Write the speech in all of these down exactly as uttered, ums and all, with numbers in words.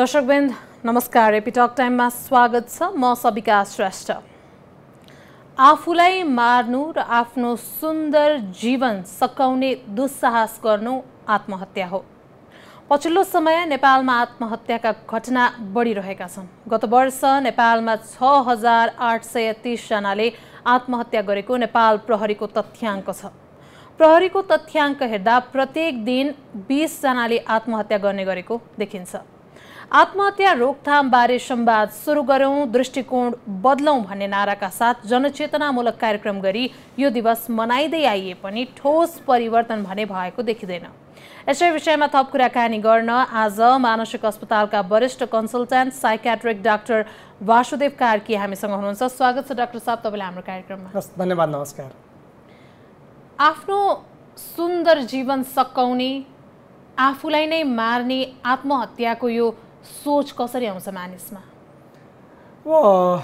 दर्शकवृन्द नमस्कार। एपिटक टाइममा स्वागत छ। म सबिका श्रेष्ठ। आफूलाई मार्नु र आफ्नो सुन्दर जीवन सकाउने दुस्साहस गर्नु आत्महत्या हो। पछिल्लो समय नेपालमा आत्महत्याका घटना बढिरहेका छन्। गत वर्ष नेपालमा छ हजार आठ सय तीस जनाले आत्महत्या गरेको नेपाल प्रहरीको तथ्याङ्क छ। प्रहरीको तथ्याङ्क हेर्दा प्रत्येक दिन बीस जनाले आत्महत्या गर्ने गरेको देखिन्छ। आत्महत्या रोकथामबारे संवाद सुरु गरौँ, दृष्टिकोण बदलौँ भन्ने नाराका साथ जनचेतनामूलक कार्यक्रम गरी यो दिवस मनाइदै आइए पनि ठोस परिवर्तन भने भएको देखिँदैन। यसै विषयमा थप कुराकानी गर्न आज मानसिक अस्पतालका वरिष्ठ consultant psychiatric doctor Vasudev Karki हामीसँग हुनुहुन्छ। स्वागत छ डाक्टर साहब तपाईलाई हाम्रो कार्यक्रममा। धन्यवाद। नमस्कार। आफ्नो सुन्दर जीवन सकाउने, आफूलाई नै मार्ने आत्महत्याको यो सोच कसरी आउँछ मानिसमा? वो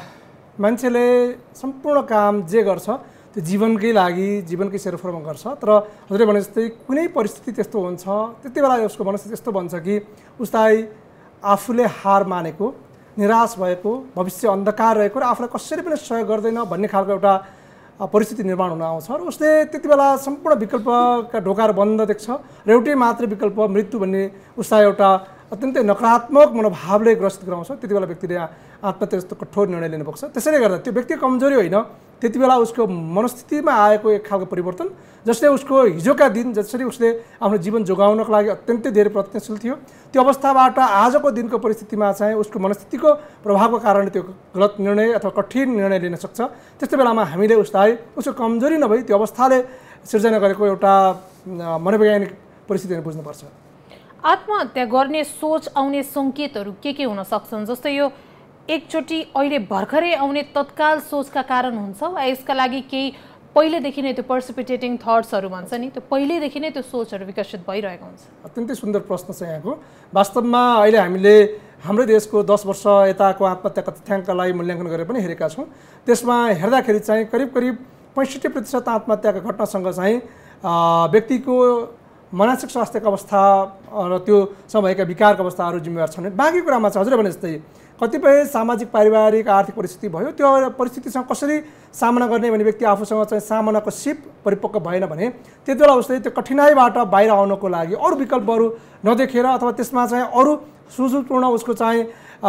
मान्छेले सम्पूर्ण काम जे गर्छ त्यो जीवनकै लागि, जीवनकै सेरोफरमा गर्छ। तर हजुरले भने जस्तै कुनै परिस्थिति त्यस्तो हुन्छ, त्यति बेला उसको मनस्थिति त्यस्तो बन्छ कि उसलाई आफूले हार मानेको, निराश भएको, भविष्य अन्धकार रहेको र आफूलाई कसरी पनि सहयोग गर्दैन भन्ने खालको एउटा परिस्थिति निर्माण हुन आउँछ र उसले त्यति बेला सम्पूर्ण विकल्पका ढोकाहरू बन्द देख्छ र एउटै मात्र विकल्प मृत्यु भन्ने उसलाई एउटा अत्यन्तै नकारात्मक मनोभावले ग्रसित गराउँछ। त्यति बेला व्यक्तिले आत्महत्या जस्तो कठोर निर्णय लिनुपर्छ। त्यसैले गर्दा त्यो व्यक्ति कमजोरी होइन, त्यति बेला उसको मनस्थितिमा आएको एक खालको परिवर्तन, जसले उसको हिजोका दिन जसरी उसले आफ्नो जीवन जोगाउनको लागि अत्यन्तै धेरै प्रयत्नशील थियो, त्यो अवस्थाबाट आजको दिनको परिस्थितिमा चाहिँ उसको मनस्थितिको प्रभावको कारणले त्यो गलत निर्णय अथवा कठिन निर्णय लिन सक्छ। त्यस्तो बेलामा हामीले उसलाई उसको कमजोरी नभई त्यो अवस्थाले सिर्जना गरेको एउटा मनोवैज्ञानिक परिस्थितिहरू बुझ्नुपर्छ। आत्महत्या गर्ने सोच आउने सङ्केतहरू के के हुन सक्छन्? जस्तै यो एकचोटि अहिले भर्खरै आउने तत्काल सोचका कारण हुन्छ वा यसका लागि केही पहिलेदेखि नै त्यो पर्सिपिटेटिङ थट्सहरू भन्छ नि, त्यो पहिलेदेखि नै त्यो सोचहरू विकसित भइरहेको हुन्छ? अत्यन्तै सुन्दर प्रश्न छ यहाँको। वास्तवमा अहिले हामीले हाम्रो देशको दस वर्ष यताको आत्महत्याका तथ्याङ्कलाई मूल्याङ्कन गरेर पनि हेरेका छौँ। त्यसमा हेर्दाखेरि चाहिँ करिब करिब पैँसठी प्रतिशत आत्महत्याका घटनासँग चाहिँ व्यक्तिको मानसिक स्वास्थ्यको अवस्था र त्योसँग भएका विकारका अवस्थाहरू जिम्मेवार छन्। बाँकी कुरामा चाहिँ हजुरले भने जस्तै कतिपय सामाजिक पारिवारिक आर्थिक परिस्थिति भयो, त्यो परिस्थितिसँग कसरी सामना गर्ने भन्ने व्यक्ति आफूसँग चाहिँ सामनाको सिप परिपक्व भएन भने त्यति बेला उसले त्यो कठिनाइबाट बाहिर आउनको लागि अरू विकल्पहरू नदेखेर अथवा त्यसमा चाहिँ अरू सुझावपूर्ण उसको चाहिँ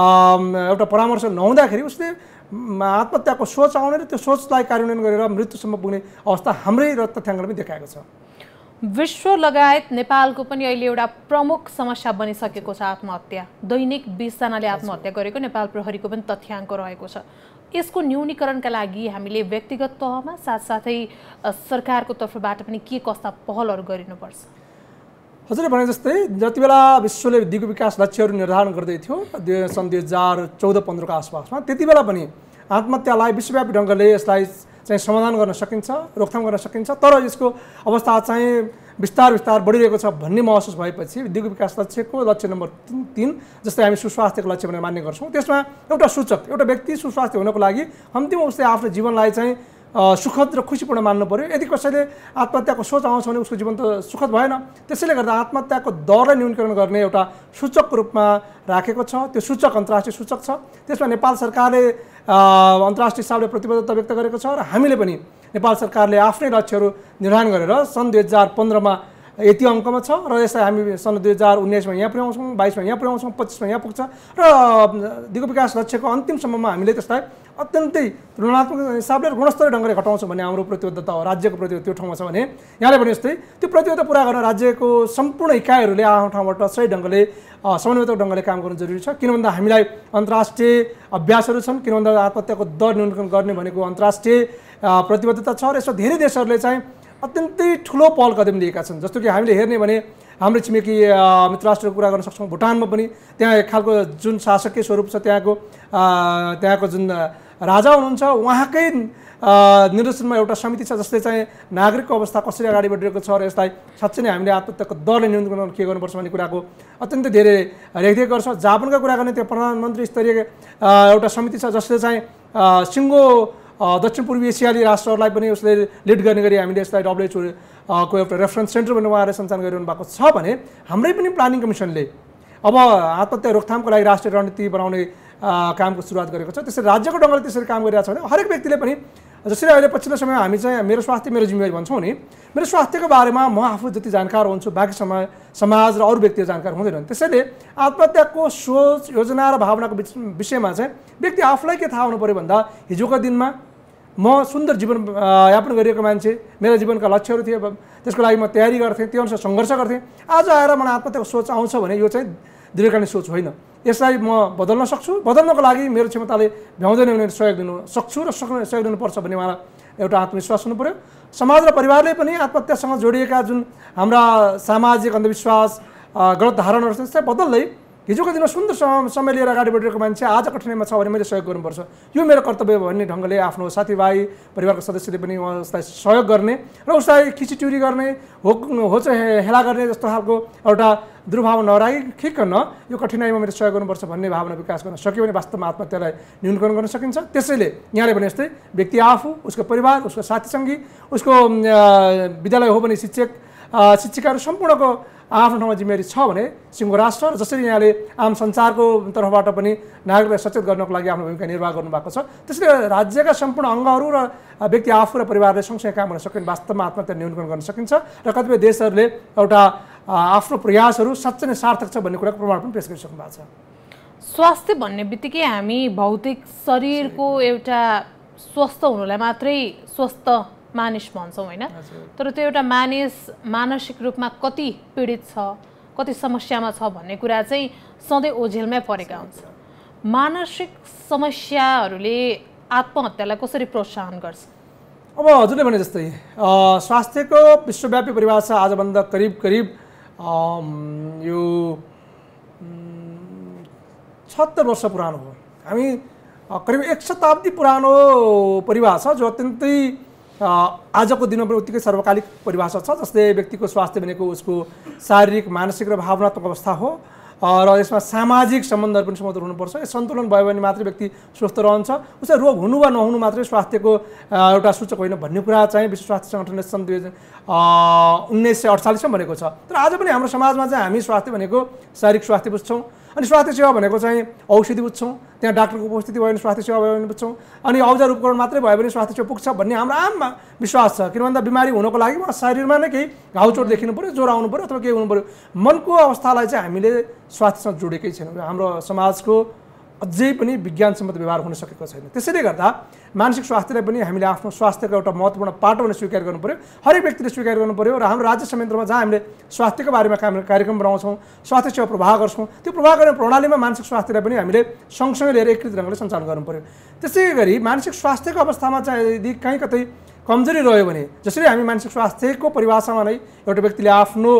एउटा परामर्श नहुँदाखेरि उसले आत्महत्याको सोच आउने र त्यो सोचलाई कार्यान्वयन गरेर मृत्युसम्म पुग्ने अवस्था हाम्रै तथ्याङ्कले पनि देखाएको छ। विश्व लगायत नेपालको पनि अहिले एउटा प्रमुख समस्या बनिसकेको छ आत्महत्या। दैनिक बीस जनाले आत्महत्या गरेको नेपाल प्रहरीको पनि तथ्याङ्क रहेको छ। यसको न्यूनीकरणका लागि हामीले व्यक्तिगत तहमा साथसाथै सरकारको तर्फबाट पनि के कस्ता पहलहरू गरिनुपर्छ? हजुरले भने जस्तै जति बेला विश्वले दिगो विकास लक्ष्यहरू निर्धारण गर्दै थियो सन् दुई हजार चौध पन्ध्रको आसपासमा, त्यति बेला पनि आत्महत्यालाई विश्वव्यापी ढङ्गले यसलाई चाहिँ समाधान गर्न सकिन्छ, रोकथाम गर्न सकिन्छ। तर यसको अवस्था चाहिँ बिस्तार बिस्तार बढिरहेको छ भन्ने महसुस भएपछि दिगो विकास लक्ष्यको लक्ष्य नम्बर तिन तिन जस्तै हामी सुस्वास्थ्यको लक्ष्य भनेर मान्ने गर्छौँ, त्यसमा एउटा सूचक एउटा व्यक्ति सुस्वास्थ्य हुनको लागि अन्तिम उसले आफ्नो जीवनलाई चाहिँ सुखद र खुसीपूर्ण मान्नु पर्यो। यदि कसैले आत्महत्याको सोच आउँछ भने उसको जीवन त सुखद भएन। त्यसैले गर्दा आत्महत्याको दरलाई न्यूनीकरण गर्ने एउटा सूचकको रूपमा राखेको छ। त्यो सूचक अन्तर्राष्ट्रिय सूचक छ। त्यसमा नेपाल सरकारले अन्तर्राष्ट्रिय हिसाबले प्रतिबद्धता व्यक्त गरेको छ र हामीले पनि नेपाल सरकारले आफ्नै लक्ष्यहरू निर्धारण गरेर सन् दुई हजार पन्ध्रमा यति अङ्कमा छ र यसलाई हामी सन् दुई हजार उन्नाइसमा यहाँ पुर्याउँछौँ, बाइसमा यहाँ पुर्याउँछौँ, पच्चिसमा यहाँ पुग्छ र दिगो विकास लक्ष्यको अन्तिमसम्ममा हामीले त्यसलाई अत्यन्तै तुलनात्मक हिसाबले गुणस्तरीय ढङ्गले घटाउँछौँ भन्ने हाम्रो प्रतिबद्धता हो। राज्यको प्रतिबद्धता त्यो ठाउँमा छ भने यहाँले भने जस्तै त्यो प्रतिबद्धता पुरा गर्न राज्यको सम्पूर्ण इकाइहरूले आफ्नो ठाउँबाट सही ढङ्गले समन्वयित ढङ्गले काम गर्नु जरुरी छ। किन भन्दा हामीलाई अन्तर्राष्ट्रिय अभ्यासहरू छन्, किन भन्दा आत्महत्याको दर न्यूनीकरण गर्ने भनेको अन्तर्राष्ट्रिय प्रतिबद्धता छ र यसमा धेरै देशहरूले चाहिँ अत्यन्तै ठुलो पहल कदम लिएका छन्। जस्तो कि हामीले हेर्ने भने हाम्रो छिमेकी मित्र राष्ट्रको कुरा गर्न सक्छौँ। भुटानमा पनि त्यहाँ एक खालको जुन शासकीय स्वरूप छ, त्यहाँको त्यहाँको जुन राजा हुनुहुन्छ उहाँकै निर्देशनमा एउटा समिति छ जसले चाहिँ नागरिकको अवस्था कसरी अगाडि बढिरहेको छ र यसलाई साँच्चै नै हामीले आत्महत्याको दरले न्यूनीकरण के गर्नुपर्छ भन्ने कुराको अत्यन्तै धेरै रेखदेख गर्छ। जापानका कुरा गर्ने त्यहाँ प्रधानमन्त्री स्तरीय एउटा समिति छ जसले चाहिँ सिङ्गो दक्षिण पूर्वी एसियाली राष्ट्रहरूलाई पनि उसले लिड गर्ने गरी हामीले यसलाई डब्ल्युएचओ को एउटा रेफरेन्स सेन्टर भनेर उहाँहरूले सञ्चालन गरिरहनु भएको छ भने हाम्रै पनि प्लानिङ कमिसनले अब आत्महत्या रोकथामको लागि राष्ट्रिय रणनीति बनाउने कामको सुरुवात गरेको छ। त्यसरी राज्यको ढङ्गले त्यसरी काम गरिरहेको छ भने हरेक व्यक्तिले पनि जसरी अहिले पछिल्लो समयमा हामी चाहिँ मेरो स्वास्थ्य मेरो जिम्मेवारी भन्छौँ नि, मेरो स्वास्थ्यको बारेमा म आफू जति जानकार हुन्छु बाँकी समय समाज र अरू व्यक्तिहरू जानकार हुँदैनन्। त्यसैले आत्महत्याको सोच योजना र भावनाको विषयमा चाहिँ व्यक्ति आफूलाई के थाहा हुनु पऱ्यो भन्दा हिजोको दिनमा म सुन्दर जीवन यापन गरिरहेको मान्छे, मेरा जीवनका लक्ष्यहरू थिए, त्यसको लागि म तयारी गर्थेँ, त्यो अनुसार सङ्घर्ष गर्थेँ। आज आएर मलाई आत्महत्याको सोच आउँछ भने यो चाहिँ दीर्घकालीन सोच होइन। यसलाई म बदल्न सक्छु, बदल्नको लागि मेरो क्षमताले भ्याउँदैन भने सहयोग दिनु सक्छु र सक्ने सहयोग दिनुपर्छ भन्ने उहाँलाई एउटा आत्मविश्वास हुनु पऱ्यो। समाज र परिवारले पनि आत्महत्यासँग जोडिएका जुन हाम्रा सामाजिक अन्धविश्वास गलत धारणाहरू छ त्यसलाई बदल्दै हिजोको दिनमा सुन्दर समय लिएर अगाडि बढिरहेको मान्छे आज कठिनाइमा छ भने मैले सहयोग गर्नुपर्छ, यो मेरो कर्तव्य भन्ने ढङ्गले आफ्नो साथीभाइ परिवारको सदस्यले पनि उसलाई सहयोग गर्ने र उसलाई खिचिट्युरी गर्ने हो होच हेला गर्ने जस्तो खालको एउटा दुर्भाव नराखिकन यो कठिनाइमा मैले सहयोग गर्नुपर्छ भन्ने भावना विकास गर्न सक्यो भने वास्तवमा आत्महत्यालाई न्यूनीकरण गर्न सकिन्छ। त्यसैले यहाँले भने जस्तै व्यक्ति आफू, उसको परिवार, उसको साथीसङ्गी, उसको विद्यालय हो भने शिक्षक शिक्षिकाहरू सम्पूर्णको आफ्नो ठाउँमा जिम्मेवारी छ भने सिङ्गो राष्ट्र र जसरी यहाँले आम सञ्चारको तर्फबाट पनि नागरिकलाई सचेत गर्नको लागि आफ्नो भूमिका निर्वाह गर्नुभएको छ, त्यसले राज्यका सम्पूर्ण अङ्गहरू र व्यक्ति आफू र परिवारले सँगसँगै काम गर्न सक्यो भने वास्तवमा आत्महत्या न्यूनीकरण गर्न सकिन्छ र कतिपय देशहरूले एउटा आफ्नो प्रयासहरू साँच्चै नै सार्थक छ भन्ने कुराको प्रमाण पनि पेश गरिसक्नु भएको छ। स्वास्थ्य भन्ने बित्तिकै हामी भौतिक शरीरको एउटा स्वस्थ हुनुलाई मात्रै स्वस्थ मानिस भन्छौँ होइन, तर त्यो एउटा मानिस मानसिक रूपमा कति पीडित छ, कति समस्यामा छ भन्ने कुरा चाहिँ सधैँ ओझेलमै परेका हुन्छ। मानसिक समस्याहरूले आत्महत्यालाई कसरी प्रोत्साहन गर्छ? अब हजुरले भने जस्तै स्वास्थ्यको विश्वव्यापी परिभाषा आजभन्दा करिब करिब यो छत्तर वर्ष पुरानो हो। हामी करिब एक शताब्दी पुरानो परिभाषा जो अत्यन्तै आजको दिनमा पनि उत्तिकै सर्वकालिक परिभाषा छ। जस्तै व्यक्तिको स्वास्थ्य भनेको उसको शारीरिक, मानसिक र भावनात्मक अवस्था हो र यसमा सामाजिक सम्बन्धहरू पनि समुद्र हुनुपर्छ। यो सन्तुलन भयो भने मात्रै व्यक्ति स्वस्थ रहन्छ, उसलाई रोग हुनु वा नहुनु मात्रै स्वास्थ्यको एउटा सूचक होइन भन्ने कुरा चाहिँ विश्व स्वास्थ्य सङ्गठनले सन् दुई हजार उन्नाइस सय अडचालिसमा भनेको छ। तर आज पनि हाम्रो समाजमा चाहिँ हामी स्वास्थ्य भनेको शारीरिक स्वास्थ्य बुझ्छौँ, अनि स्वास्थ्य सेवा भनेको चाहिँ औषधि बुझ्छौँ, त्यहाँ डाक्टरको उपस्थिति भयो भने स्वास्थ्य सेवा भयो भने बुझ्छौँ, अनि औजार उपकरण मात्रै भयो भने स्वास्थ्य सेवा पुग्छ भन्ने हाम्रो आम विश्वास छ। किन भन्दा बिमारी हुनको लागि उहाँ शरीरमा नै केही घाउचोट देखिनु पऱ्यो, ज्वरो आउनु पऱ्यो अथवा केही हुनु पऱ्यो। मनको अवस्थालाई चाहिँ हामीले स्वास्थ्यसँग जोडेकै छैनौँ। हाम्रो समाजको अझै पनि विज्ञानसम्मत व्यवहार हुन सकेको छैन। त्यसैले गर्दा मानसिक स्वास्थ्यलाई पनि हामीले आफ्नो स्वास्थ्यको एउटा महत्त्वपूर्ण पाटो भने स्वीकार गर्नु पऱ्यो, हरेक व्यक्तिले स्वीकार गर्नु पऱ्यो। र हाम्रो राज्य संयन्त्रमा जहाँ हामीले स्वास्थ्यको बारेमा काम कार्यक्रम बनाउँछौँ, स्वास्थ्य सेवा प्रवाह गर्छौँ, त्यो प्रवाह गर्ने प्रणालीमा मानसिक स्वास्थ्यलाई पनि हामीले सँगसँगै लिएर एकीकृत ढङ्गले सञ्चालन गर्नु पऱ्यो। त्यसै गरी मानसिक स्वास्थ्यको अवस्थामा चाहिँ यदि कहीँ कतै कमजोरी रह्यो भने, जसरी हामी मानसिक स्वास्थ्यको परिभाषामा नै एउटा व्यक्तिले आफ्नो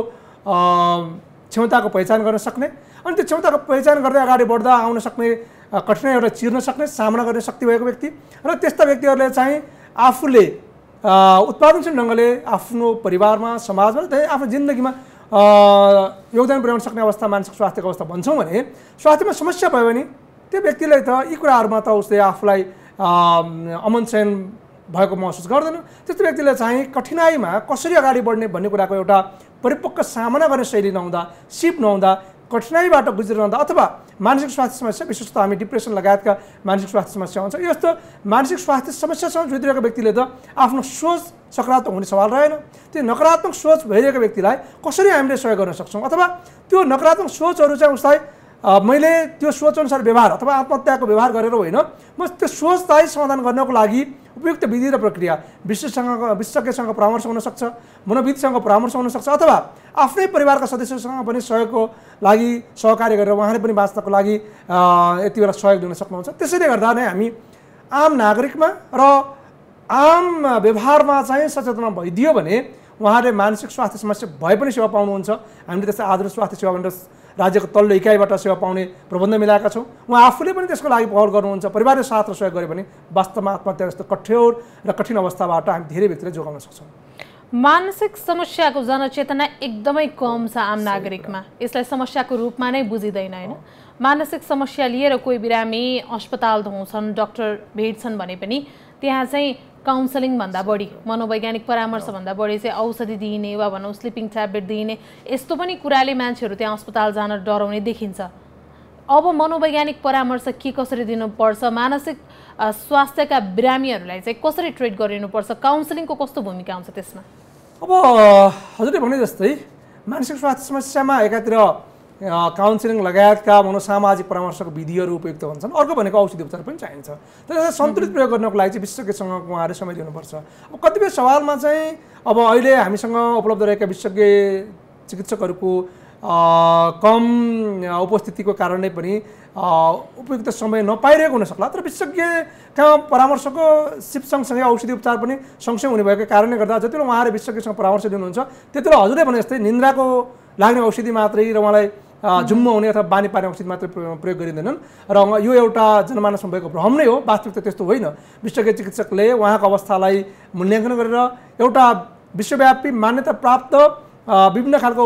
क्षमताको पहिचान गर्न सक्ने, अनि त्यो क्षमताको पहिचान गर्दै अगाडि बढ्दा आउन सक्ने कठिनाइहरूलाई चिर्न सक्ने, सामना गर्ने शक्ति भएको व्यक्ति र त्यस्ता व्यक्तिहरूले चाहिँ आफूले उत्पादनशील ढङ्गले आफ्नो परिवारमा, समाजमा, आफ्नो जिन्दगीमा योगदान पुर्याउन सक्ने अवस्था मानसिक स्वास्थ्यको अवस्था भन्छौँ भने, स्वास्थ्यमा समस्या भयो भने त्यो व्यक्तिले त यी कुराहरूमा त उसले आफूलाई अमन चयन भएको महसुस गर्दैन। त्यस्तो व्यक्तिले चाहिँ कठिनाइमा कसरी अगाडि बढ्ने भन्ने कुराको एउटा परिपक्व सामना गर्ने शैली नहुँदा, सिप नहुँदा, कठिनाइबाट गुज्रिरहँदा अथवा मानसिक स्वास्थ्य समस्या, विशेष त हामी डिप्रेसन लगायतका मानसिक स्वास्थ्य समस्या हुन्छ, यस्तो मानसिक स्वास्थ्य समस्यासँग जुझिरहेको व्यक्तिले त आफ्नो सोच सकारात्मक हुने सवाल रहेन। त्यो नकारात्मक सोच भइरहेको व्यक्तिलाई कसरी हामीले सहयोग गर्न सक्छौँ, अथवा त्यो नकारात्मक सोचहरू चाहिँ उसलाई मैले त्यो सोचअनुसार व्यवहार अथवा आत्महत्याको व्यवहार गरेर होइन, म त्यो सोचलाई समाधान गर्नको लागि उपयुक्त विधि र प्रक्रिया विशेषसँग विशेषज्ञसँग परामर्श हुनसक्छ, मनोविदसँग परामर्श हुनसक्छ, अथवा आफ्नै परिवारका सदस्यसँग पनि सहयोगको लागि सहकार्य गरेर उहाँले पनि बाँच्नको लागि यति बेला सहयोग दिन सक्नुहुन्छ। त्यसैले गर्दा नै हामी आम नागरिकमा र आम व्यवहारमा चाहिँ सचेतना भइदियो भने उहाँले मानसिक स्वास्थ्य समस्या भए पनि सेवा पाउनुहुन्छ। हामीले त्यस्तै आधुनिक स्वास्थ्य सेवा भनेर राज्यको तल्लो इकाइबाट सेवा पाउने प्रबन्ध मिलाएका छौँ। उहाँ आफूले पनि त्यसको लागि पहल गर्नुहुन्छ। परिवारले साथ र सहयोग गऱ्यो भने वास्तवमा आत्महत्या जस्तो कठोर र कठिन अवस्थाबाट हामी धेरै व्यक्तिलाई जोगाउन सक्छौँ। मानसिक समस्याको जनचेतना एकदमै कम छ आम नागरिकमा। यसलाई समस्याको रूपमा नै बुझिँदैन होइन। मानसिक समस्या लिएर कोही बिरामी अस्पताल धाउँछन्, डाक्टर भेट्छन् भने पनि त्यहाँ चाहिँ काउन्सलिङ भन्दा बढी मनोवैज्ञानिक परामर्श भन्दा बढी चाहिँ औषधि दिइने वा भनौँ स्लिपिङ ट्याब्लेट दिइने यस्तो पनि कुराले मान्छेहरू त्यहाँ अस्पताल जान डराउने देखिन्छ। अब मनोवैज्ञानिक परामर्श के कसरी दिनुपर्छ, मानसिक स्वास्थ्यका बिरामीहरूलाई चाहिँ कसरी ट्रिट गरिनुपर्छ, काउन्सलिङको कस्तो भूमिका हुन्छ त्यसमा? अब हजुरले भने जस्तै मानसिक स्वास्थ्य समस्यामा एकातिर काउन्सिलिङ लगायतका मनोसामाजिक परामर्शको विधिहरू उपयुक्त हुन्छन्, अर्को भनेको औषधि उपचार पनि चाहिन्छ। त्यसलाई सन्तुलित प्रयोग गर्नको लागि चाहिँ विशेषज्ञसँग उहाँहरूले समय दिनुपर्छ। अब कतिपय सवालमा चाहिँ अब अहिले हामीसँग उपलब्ध रहेका विशेषज्ञ चिकित्सकहरूको कम उपस्थितिको कारणले पनि उपयुक्त समय नपाइरहेको हुनसक्ला, तर विशेषज्ञका परामर्शको सिप सँगसँगै औषधि उपचार पनि सँगसँगै हुने भएको कारणले गर्दा जति बेला उहाँहरूले विशेषज्ञसँग परामर्श दिनुहुन्छ त्यति बेला हजुरले भने जस्तै निन्द्राको लाग्ने औषधि मात्रै र उहाँलाई जुम्म हुने अथवा बानी पार्ने औषधि मात्रै प्रयोग गरिँदैनन् र यो एउटा जनमानसमा भएको भ्रम नै हो, वास्तविकता त्यस्तो होइन। विशेषज्ञ चिकित्सकले उहाँको अवस्थालाई मूल्याङ्कन गरेर एउटा विश्वव्यापी मान्यता प्राप्त विभिन्न खालको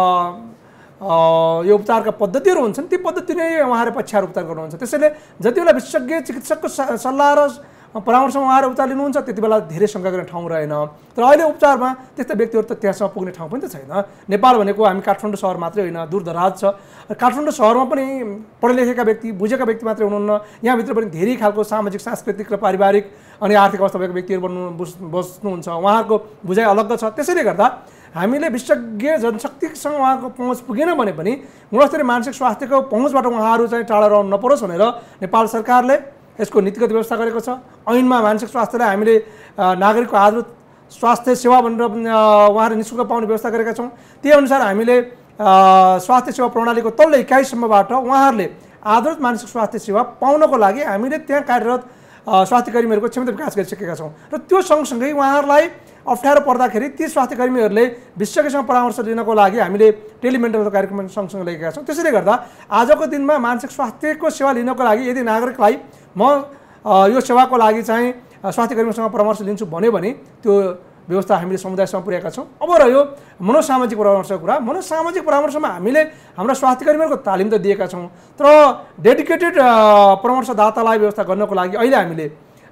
यो उपचारका पद्धतिहरू हुन्छन्, ती पद्धति नै उहाँहरूले पछ्याएर उपचार गर्नुहुन्छ। त्यसैले जति बेला विशेषज्ञ चिकित्सकको सल्लाह र परामर्शमा उहाँहरू उपचार लिनुहुन्छ त्यति बेला धेरै शङ्का गर्ने ठाउँ रहेन। तर अहिले उपचारमा त्यस्ता व्यक्तिहरू त त्यहाँसम्म पुग्ने ठाउँ पनि त छैन। नेपाल भनेको हामी काठमाडौँ सहर मात्रै होइन, दूरदराज छ। काठमाडौँ सहरमा पनि पढे लेखेका व्यक्ति बुझेका व्यक्ति मात्रै हुनुहुन्न, यहाँभित्र पनि धेरै खालको सामाजिक सांस्कृतिक र पारिवारिक अनि आर्थिक अवस्था भएको व्यक्तिहरू बन्नु बस्नुहुन्छ, उहाँहरूको बुझाइ अलग छ। त्यसैले गर्दा हामीले विशेषज्ञ जनशक्तिसँग उहाँको पहुँच पुगेन भने पनि गुणस्तरीय मानसिक स्वास्थ्यको पहुँचबाट उहाँहरू चाहिँ टाढा रहनु नपरोस् भनेर नेपाल सरकारले यसको नीतिगत व्यवस्था गरेको छ। ऐनमा मानसिक स्वास्थ्यलाई हामीले नागरिकको आधारभूत स्वास्थ्य सेवा भनेर उहाँहरूले निःशुल्क पाउने व्यवस्था गरेका छौँ। त्यही अनुसार हामीले स्वास्थ्य सेवा प्रणालीको तल्लो इकाइसम्मबाट उहाँहरूले आधारभूत मानसिक स्वास्थ्य सेवा पाउनको लागि हामीले त्यहाँ कार्यरत स्वास्थ्य कर्मीहरूको क्षमता विकास गरिसकेका छौँ र त्यो सँगसँगै उहाँहरूलाई अप्ठ्यारो पर्दाखेरि ती स्वास्थ्य कर्मीहरूले विशेषज्ञसँग परामर्श लिनको लागि हामीले टेलिमेन्टल कार्यक्रम सँगसँगै लिएका छौँ। त्यसैले गर्दा आजको दिनमा मानसिक स्वास्थ्यको सेवा लिनको लागि यदि नागरिकलाई म यो सेवाको लागि चाहिँ स्वास्थ्य कर्मीसँग परामर्श लिन्छु भन्यो भने त्यो व्यवस्था हामीले समुदायसम्म पुर्याएका छौँ। अब रह्यो मनोसामाजिक परामर्शको कुरा, मनोसामाजिक परामर्शमा हामीले हाम्रा स्वास्थ्य कर्मीहरूको तालिम त दिएका छौँ, तर डेडिकेटेड परामर्शदातालाई व्यवस्था गर्नको लागि अहिले हामीले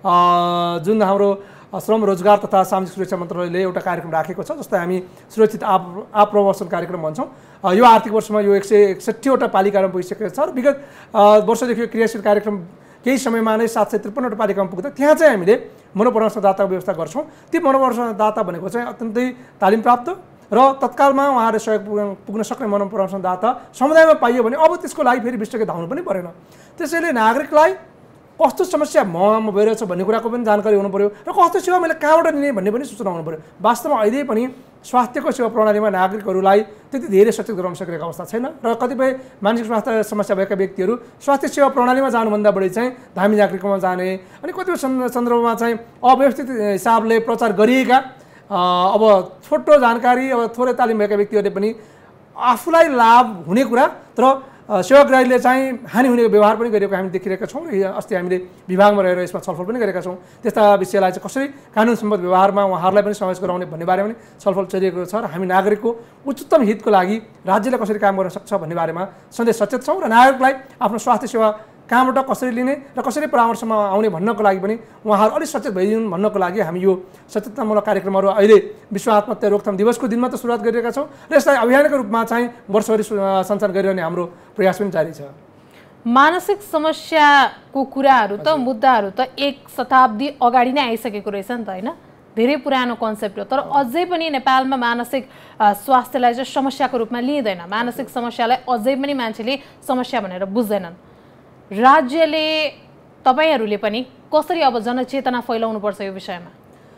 जुन हाम्रो श्रम रोजगार तथा सामाजिक सुरक्षा मन्त्रालयले एउटा कार्यक्रम राखेको छ, जस्तै हामी सुरक्षित आप आप्रवासन कार्यक्रम भन्छौँ। यो आर्थिक वर्षमा यो एक सय एकसट्ठीवटा पालिकामा पुगिसकेको छ र विगत वर्षदेखि यो क्रियाशील कार्यक्रम केही समयमा नै सात सय त्रिपन्नवटा पालिकामा पुग्दा त्यहाँ चाहिँ हामीले मनोपरामर्शदाताको व्यवस्था गर्छौँ। ती मनोपरामर्शदाता भनेको चाहिँ अत्यन्तै तालिम प्राप्त र तत्कालमा उहाँहरूले सहयोग पुग्न सक्ने मनोपरामर्शदाता समुदायमा पाइयो भने अब त्यसको लागि फेरि विशेषज्ञ धाउनु पनि परेन। त्यसैले नागरिकलाई कस्तो समस्या ममा भइरहेछ भन्ने कुराको पनि जानकारी हुनु पर्यो र कस्तो सेवा मैले कहाँबाट लिने भन्ने पनि सूचना हुनु पर्यो। वास्तवमा अहिले पनि स्वास्थ्यको सेवा प्रणालीमा नागरिकहरूलाई त्यति धेरै सचेत गराउन सकिरहेको अवस्था छैन र कतिपय मानसिक स्वास्थ्य समस्या भएका व्यक्तिहरू स्वास्थ्य सेवा प्रणालीमा जानुभन्दा बढी चाहिँ धामी झाँक्रीकोमा जाने अनि कतिपय सन्दर्भमा चाहिँ अव्यवस्थित हिसाबले प्रचार गरिएका अब छोटो जानकारी अब थोरै तालिम भएका व्यक्तिहरूले पनि आफूलाई लाभ हुने कुरा तर सेवाग्राहीले चाहिँ हानि हुने व्यवहार पनि गरेको हामी देखिरहेका छौँ। अस्ति हामीले विभागमा रहेर यसमा छलफल पनि गरेका छौँ। त्यस्ता विषयलाई चाहिँ कसरी कानुन सम्बद्ध व्यवहारमा उहाँहरूलाई पनि समावेश गराउने भन्ने बारेमा पनि छलफल चलिरहेको छ र हामी नागरिकको उच्चतम हितको लागि राज्यले कसरी काम गर्न सक्छ भन्ने बारेमा सधैँ सचेत छौँ र नागरिकलाई आफ्नो स्वास्थ्य सेवा कहाँबाट कसरी लिने र कसरी परामर्शमा आउने भन्नको लागि पनि उहाँहरू अलिक सचेत भइदिनु भन्नको लागि हामी यो सचेतनामूलक कार्यक्रमहरू अहिले विश्व आत्महत्या रोकथाम दिवसको दिनमा त सुरुवात गरिरहेका छौँ र यसलाई अभियानको रूपमा चाहिँ वर्षभरि सञ्चालन गरिरहने हाम्रो प्रयास पनि जारी छ। मानसिक समस्याको कुराहरू त मुद्दाहरू त एक शताब्दी अगाडि नै आइसकेको रहेछ नि त, होइन? धेरै पुरानो कन्सेप्ट हो, तर अझै पनि नेपालमा मानसिक स्वास्थ्यलाई चाहिँ समस्याको रूपमा लिइँदैन। मानसिक समस्यालाई अझै पनि मान्छेले समस्या भनेर बुझ्दैनन्। राज्यले तपाईहरूले पनि कसरी अब जनचेतना फैलाउनुपर्छ यो विषयमा?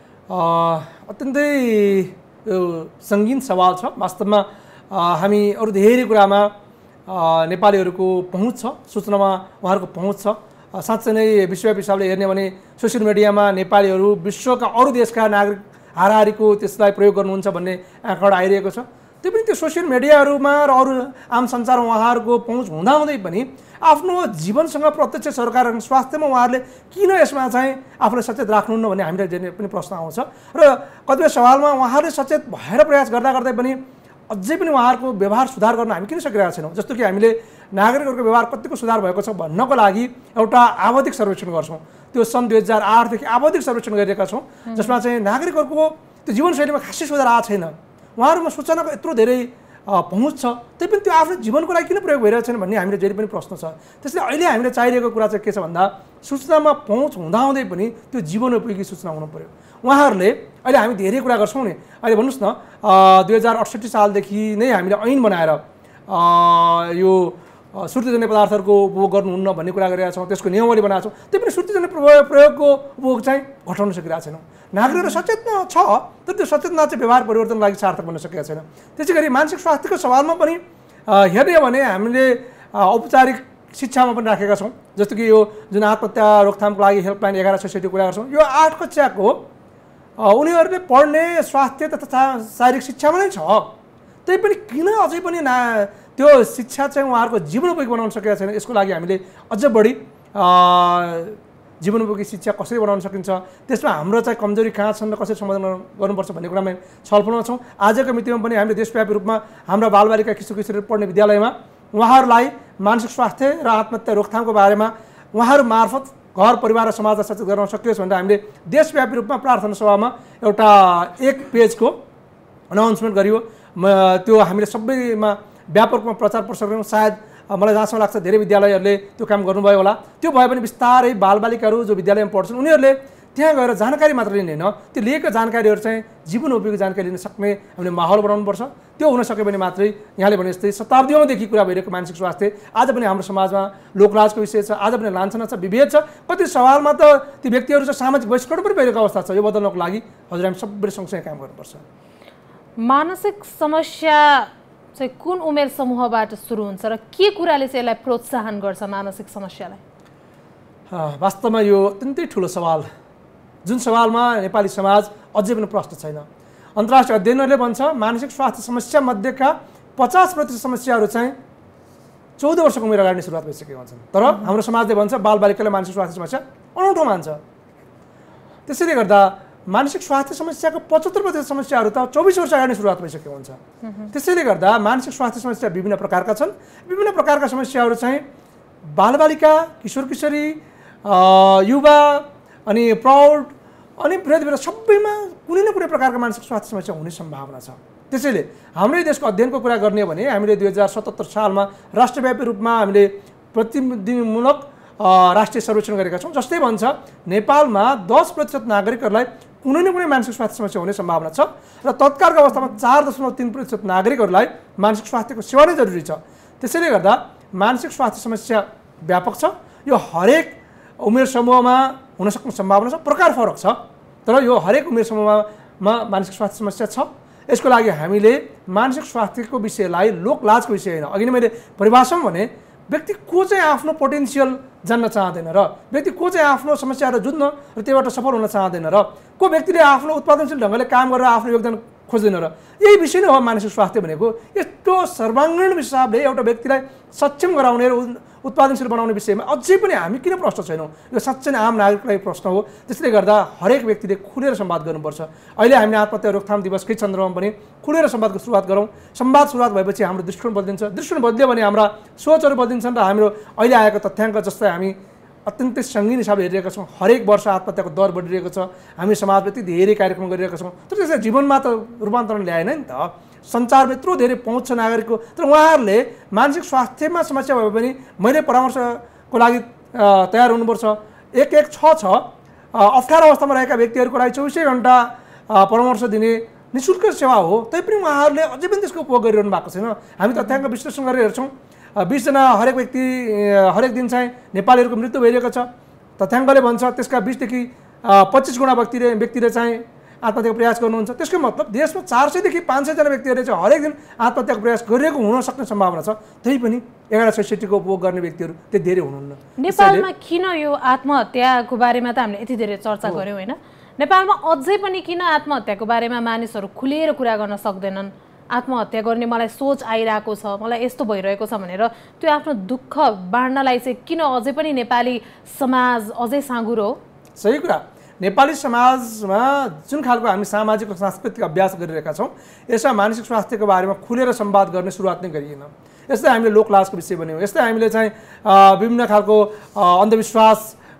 अत्यन्तै सङ्गीन सवाल छ। वास्तवमा हामी अरू धेरै कुरामा नेपालीहरूको पहुँच छ, सूचनामा उहाँहरूको पहुँच छ। साँच्चै नै विश्वव्यापी हिसाबले हेर्ने भने सोसियल मिडियामा नेपालीहरू विश्वका अरू देशका नागरिक हाराहारीको त्यसलाई प्रयोग गर्नुहुन्छ भन्ने आँकडा आइरहेको छ। त्यो पनि त्यो सोसियल मिडियाहरूमा र अरू आम सञ्चारमा उहाँहरूको पहुँच हुँदाहुँदै पनि आफ्नो जीवनसँग प्रत्यक्ष सरकार स्वास्थ्यमा उहाँहरूले किन यसमा चाहिँ आफूलाई सचेत राख्नुहुन्न भन्ने हामीलाई पनि प्रश्न आउँछ र कतिपय सवालमा उहाँहरूले सचेत भएर प्रयास गर्दा गर्दै पनि अझै पनि उहाँहरूको व्यवहार सुधार गर्न हामी किन सकिरहेका छैनौँ? जस्तो कि हामीले नागरिकहरूको व्यवहार कतिको सुधार भएको छ भन्नको लागि एउटा आवधिक सर्वेक्षण गर्छौँ। त्यो सन् दुई हजार आठदेखि आवधिक सर्वेक्षण गरिरहेका छौँ, जसमा चाहिँ नागरिकहरूको त्यो जीवनशैलीमा खासै सुधार आएको छैन। उहाँहरूमा सूचनाको यत्रो धेरै पहुँच छ, त्यही पनि त्यो आफ्नो जीवनको लागि किन प्रयोग भइरहेको छैन भन्ने हामीले जहिले पनि प्रश्न छ। त्यसले अहिले हामीले चाहिरहेको कुरा चाहिँ के छ भन्दा सूचनामा पहुँच हुँदाहुँदै पनि त्यो जीवनोपयोगी सूचना हुनु पर्यो। उहाँहरूले अहिले हामी धेरै कुरा गर्छौँ नि, अहिले भन्नुहोस् न दुई हजार अठसट्ठी सालदेखि नै हामीले ऐन बनाएर यो सुर्तीजन्य पदार्थहरूको उपभोग गर्नुहुन्न भन्ने कुरा गरिरहेका छौँ, त्यसको नियमावली बनाएको छौँ, त्यही पनि सुर्तीजन्य प्रयोगको उपभोग चाहिँ घटाउन सकिरहेको छैनौँ। नागरिकहरू सचेतना छ, तर त्यो सचेतना चाहिँ व्यवहार परिवर्तनको लागि सार्थक बन्न सकेका छैन। त्यसै गरी मानसिक स्वास्थ्यको सवालमा पनि हेर्ने हो भने हामीले औपचारिक शिक्षामा पनि राखेका छौँ, जस्तो कि यो जुन आत्महत्या रोकथामको लागि हेल्पलाइन एघार सयसठी कुरा गर्छौँ, यो आठ कक्षाको उनीहरूले पढ्ने स्वास्थ्य तथा शारीरिक शिक्षामा नै छ। त्यही पनि किन अझै पनि ना त्यो शिक्षा चाहिँ उहाँहरूको जीवनोपयोगी बनाउन सकेका छैन। यसको लागि हामीले अझ बढी जीवनोपयोगी शिक्षा कसरी बनाउन सकिन्छ, त्यसमा हाम्रो चाहिँ कमजोरी कहाँ छन् र कसरी समाधान गर्नुपर्छ भन्ने कुरामा छलफलमा छौँ। आजको मितिमा पनि हामीले देशव्यापी रूपमा हाम्रा बालबालिका किशोर किशोरहरू पढ्ने विद्यालयमा उहाँहरूलाई मानसिक स्वास्थ्य र आत्महत्या रोकथामको बारेमा उहाँहरू मार्फत घर परिवार र समाजलाई सचेत गर्न सकियोस् भनेर हामीले देशव्यापी रूपमा प्रार्थना सभामा एउटा एक पेजको अनाउन्समेन्ट गरियो। त्यो हामीले सबैमा व्यापक रूपमा प्रचार प्रसार गऱ्यौँ। सायद मलाई जहाँसम्म लाग्छ धेरै विद्यालयहरूले त्यो काम गर्नुभयो होला। त्यो भए पनि बिस्तारै बालबालिकाहरू जो विद्यालयमा पढ्छन् उनीहरूले त्यहाँ गएर जानकारी मात्र लिने होइन, त्यो लिएको जानकारीहरू चाहिँ जीवनोपयोगी जानकारी लिन सक्ने हामीले माहौल बनाउनुपर्छ। त्यो हुन सक्यो भने मात्रै यहाँले भने जस्तै शताब्दीौँदेखि कुरा भइरहेको मानसिक स्वास्थ्य आज पनि हाम्रो समाजमा लोकलाजको विषय छ, आज पनि लान्छना छ, विभेद छ। कति सवालमा त ती व्यक्तिहरू चाहिँ सामाजिक बहिष्करण पनि भइरहेको अवस्था छ। यो बदल्नको लागि हजुर हामी सबैले सँगसँगै काम गर्नुपर्छ। मानसिक समस्या चाहिँ कुन उमेर समूहबाट सुरु हुन्छ र के कुराले चाहिँ यसलाई प्रोत्साहन गर्छ मानसिक समस्यालाई? वास्तवमा यो अत्यन्तै ठुलो सवाल, जुन सवालमा नेपाली समाज अझै पनि प्रश्न छैन। अन्तर्राष्ट्रिय अध्ययनहरूले भन्छ मानसिक स्वास्थ्य समस्या मध्येका पचास प्रतिशत समस्याहरू चाहिँ चौध वर्षको उमेर अगाडि सुरुवात भइसकेका हुन्छन्। तर हाम्रो समाजले भन्छ बालबालिकालाई मानसिक स्वास्थ्य समस्या अनौठो मान्छ। त्यसैले गर्दा मानसिक स्वास्थ्य समस्याको पचहत्तर प्रतिशत समस्याहरू त चौबिस वर्ष अगाडि सुरुवात भइसकेको हुन्छ। त्यसैले गर्दा मानसिक स्वास्थ्य समस्या विभिन्न प्रकारका छन्। विभिन्न प्रकारका समस्याहरू चाहिँ बालबालिका, किशोर किशोरी, युवा अनि प्रौढ अनि वृद्ध वृद्ध सबैमा कुनै न कुनै प्रकारका मानसिक स्वास्थ्य समस्या हुने सम्भावना छ। त्यसैले हाम्रै देशको अध्ययनको कुरा गर्ने हो भने हामीले दुई हजार सतहत्तर सालमा राष्ट्रव्यापी रूपमा हामीले प्रतिनिधिमूलक राष्ट्रिय सर्वेक्षण गरेका छौँ। जस्तै भन्छ नेपालमा दस प्रतिशत नागरिकहरूलाई कुनै न कुनै मानसिक स्वास्थ्य समस्या हुने सम्भावना छ र तत्कालको अवस्थामा चार दशमलव तिन प्रतिशत नागरिकहरूलाई मानसिक स्वास्थ्यको सेवा नै जरुरी छ। त्यसैले गर्दा मानसिक स्वास्थ्य समस्या व्यापक छ। यो हरेक उमेर समूहमा हुन सक्ने सम्भावना छ, प्रकार फरक छ, तर यो हरेक उमेर समूहमा मानसिक स्वास्थ्य समस्या छ। यसको लागि हामीले मानसिक स्वास्थ्यको विषयलाई लोकलाजको विषय होइन, अघि नै मैले परिभाषामा भने व्यक्ति को चाहिँ आफ्नो पोटेन्सियल जान्न चाहँदैन र व्यक्ति को चाहिँ आफ्नो समस्याहरू जुझ्न र त्योबाट सफल हुन चाहँदैन र को व्यक्तिले आफ्नो उत्पादनशील ढङ्गले काम गरेर आफ्नो योगदान खोज्दैन र यही विषय नै हो मानसिक स्वास्थ्य भनेको। यस्तो सर्वाङ्गीण हिसाबले एउटा व्यक्तिलाई सक्षम गराउने र उत्पादनशील बनाउने विषयमा अझै पनि हामी किन प्रश्न छैनौँ? यो साँच्चै नै आम नागरिकलाई प्रश्न हो। त्यसले गर्दा हरेक व्यक्तिले खुलेर संवाद गर्नुपर्छ। अहिले हामीले आत्महत्या रोकथाम दिवसकै सन्दर्भमा पनि खुलेर संवादको सुरुवात गरौँ। संवाद सुरुवात भएपछि हाम्रो दृष्टिकोण बदलिन्छ, दृष्टिकोण बदल्यो भने हाम्रा सोचहरू बदलिन्छन् र हाम्रो अहिले आएको तथ्याङ्क जस्तै हामी अत्यन्तै सङ्गीन हिसाबले हेरिरहेका छौँ। हरेक वर्ष आत्महत्याको दर बढिरहेको छ। हामी समाजमा यति धेरै कार्यक्रम गरिरहेका छौँ, तर त्यसलाई जीवनमा त रूपान्तरण ल्याएन नि त। सञ्चारमा यत्रो धेरै पहुँच छ नागरिकको, तर उहाँहरूले मानसिक स्वास्थ्यमा समस्या भए पनि मैले परामर्शको लागि तयार हुनुपर्छ। एक एक छ छ अप्ठ्यारो अवस्थामा रहेका व्यक्तिहरूको लागि चौबिसै घन्टा परामर्श दिने निःशुल्क सेवा हो, तैपनि उहाँहरूले अझै पनि त्यसको उपयोग गरिरहनु भएको छैन। हामी तथ्याङ्क विश्लेषण गरेर हेर्छौँ, बिसजना हरेक व्यक्ति हरेक दिन चाहिँ नेपालीहरूको मृत्यु भइरहेको छ। तथ्याङ्कले भन्छ त्यसका बिसदेखि पच्चिस गुणा व्यक्तिले व्यक्तिले चाहिँ आत्महत्याको प्रयास गर्नुहुन्छ। त्यसको मतलब देशमा चार सयदेखि पाँच सयजना व्यक्तिहरूले चाहिँ हरेक दिन आत्महत्याको प्रयास गरिरहेको हुन सक्ने सम्भावना छ। त्यही पनि एघार सयसठीको उपभोग गर्ने व्यक्तिहरू त्यति धेरै हुनुहुन्न। नेपालमा किन यो आत्महत्याको बारेमा त हामीले यति धेरै चर्चा गऱ्यौँ होइन, नेपालमा अझै पनि किन आत्महत्याको बारेमा मानिसहरू खुलेर कुरा गर्न सक्दैनन्? आत्महत्या गर्ने मलाई सोच आइरहेको छ, मलाई यस्तो भइरहेको छ भनेर त्यो आफ्नो दुःख बाँड्नलाई चाहिँ किन अझै पनि नेपाली समाज अझै साँघुरो हो? सही कुरा। नेपाली समाजमा जुन खालको हामी सामाजिक र सांस्कृतिक अभ्यास गरिरहेका छौँ, यसमा मानसिक स्वास्थ्यको बारेमा खुलेर संवाद गर्ने सुरुवात नै गरिएन। यस्तै हामीले लोकलाजको विषय बन्यौँ, यस्तै हामीले चाहिँ विभिन्न खालको अन्धविश्वास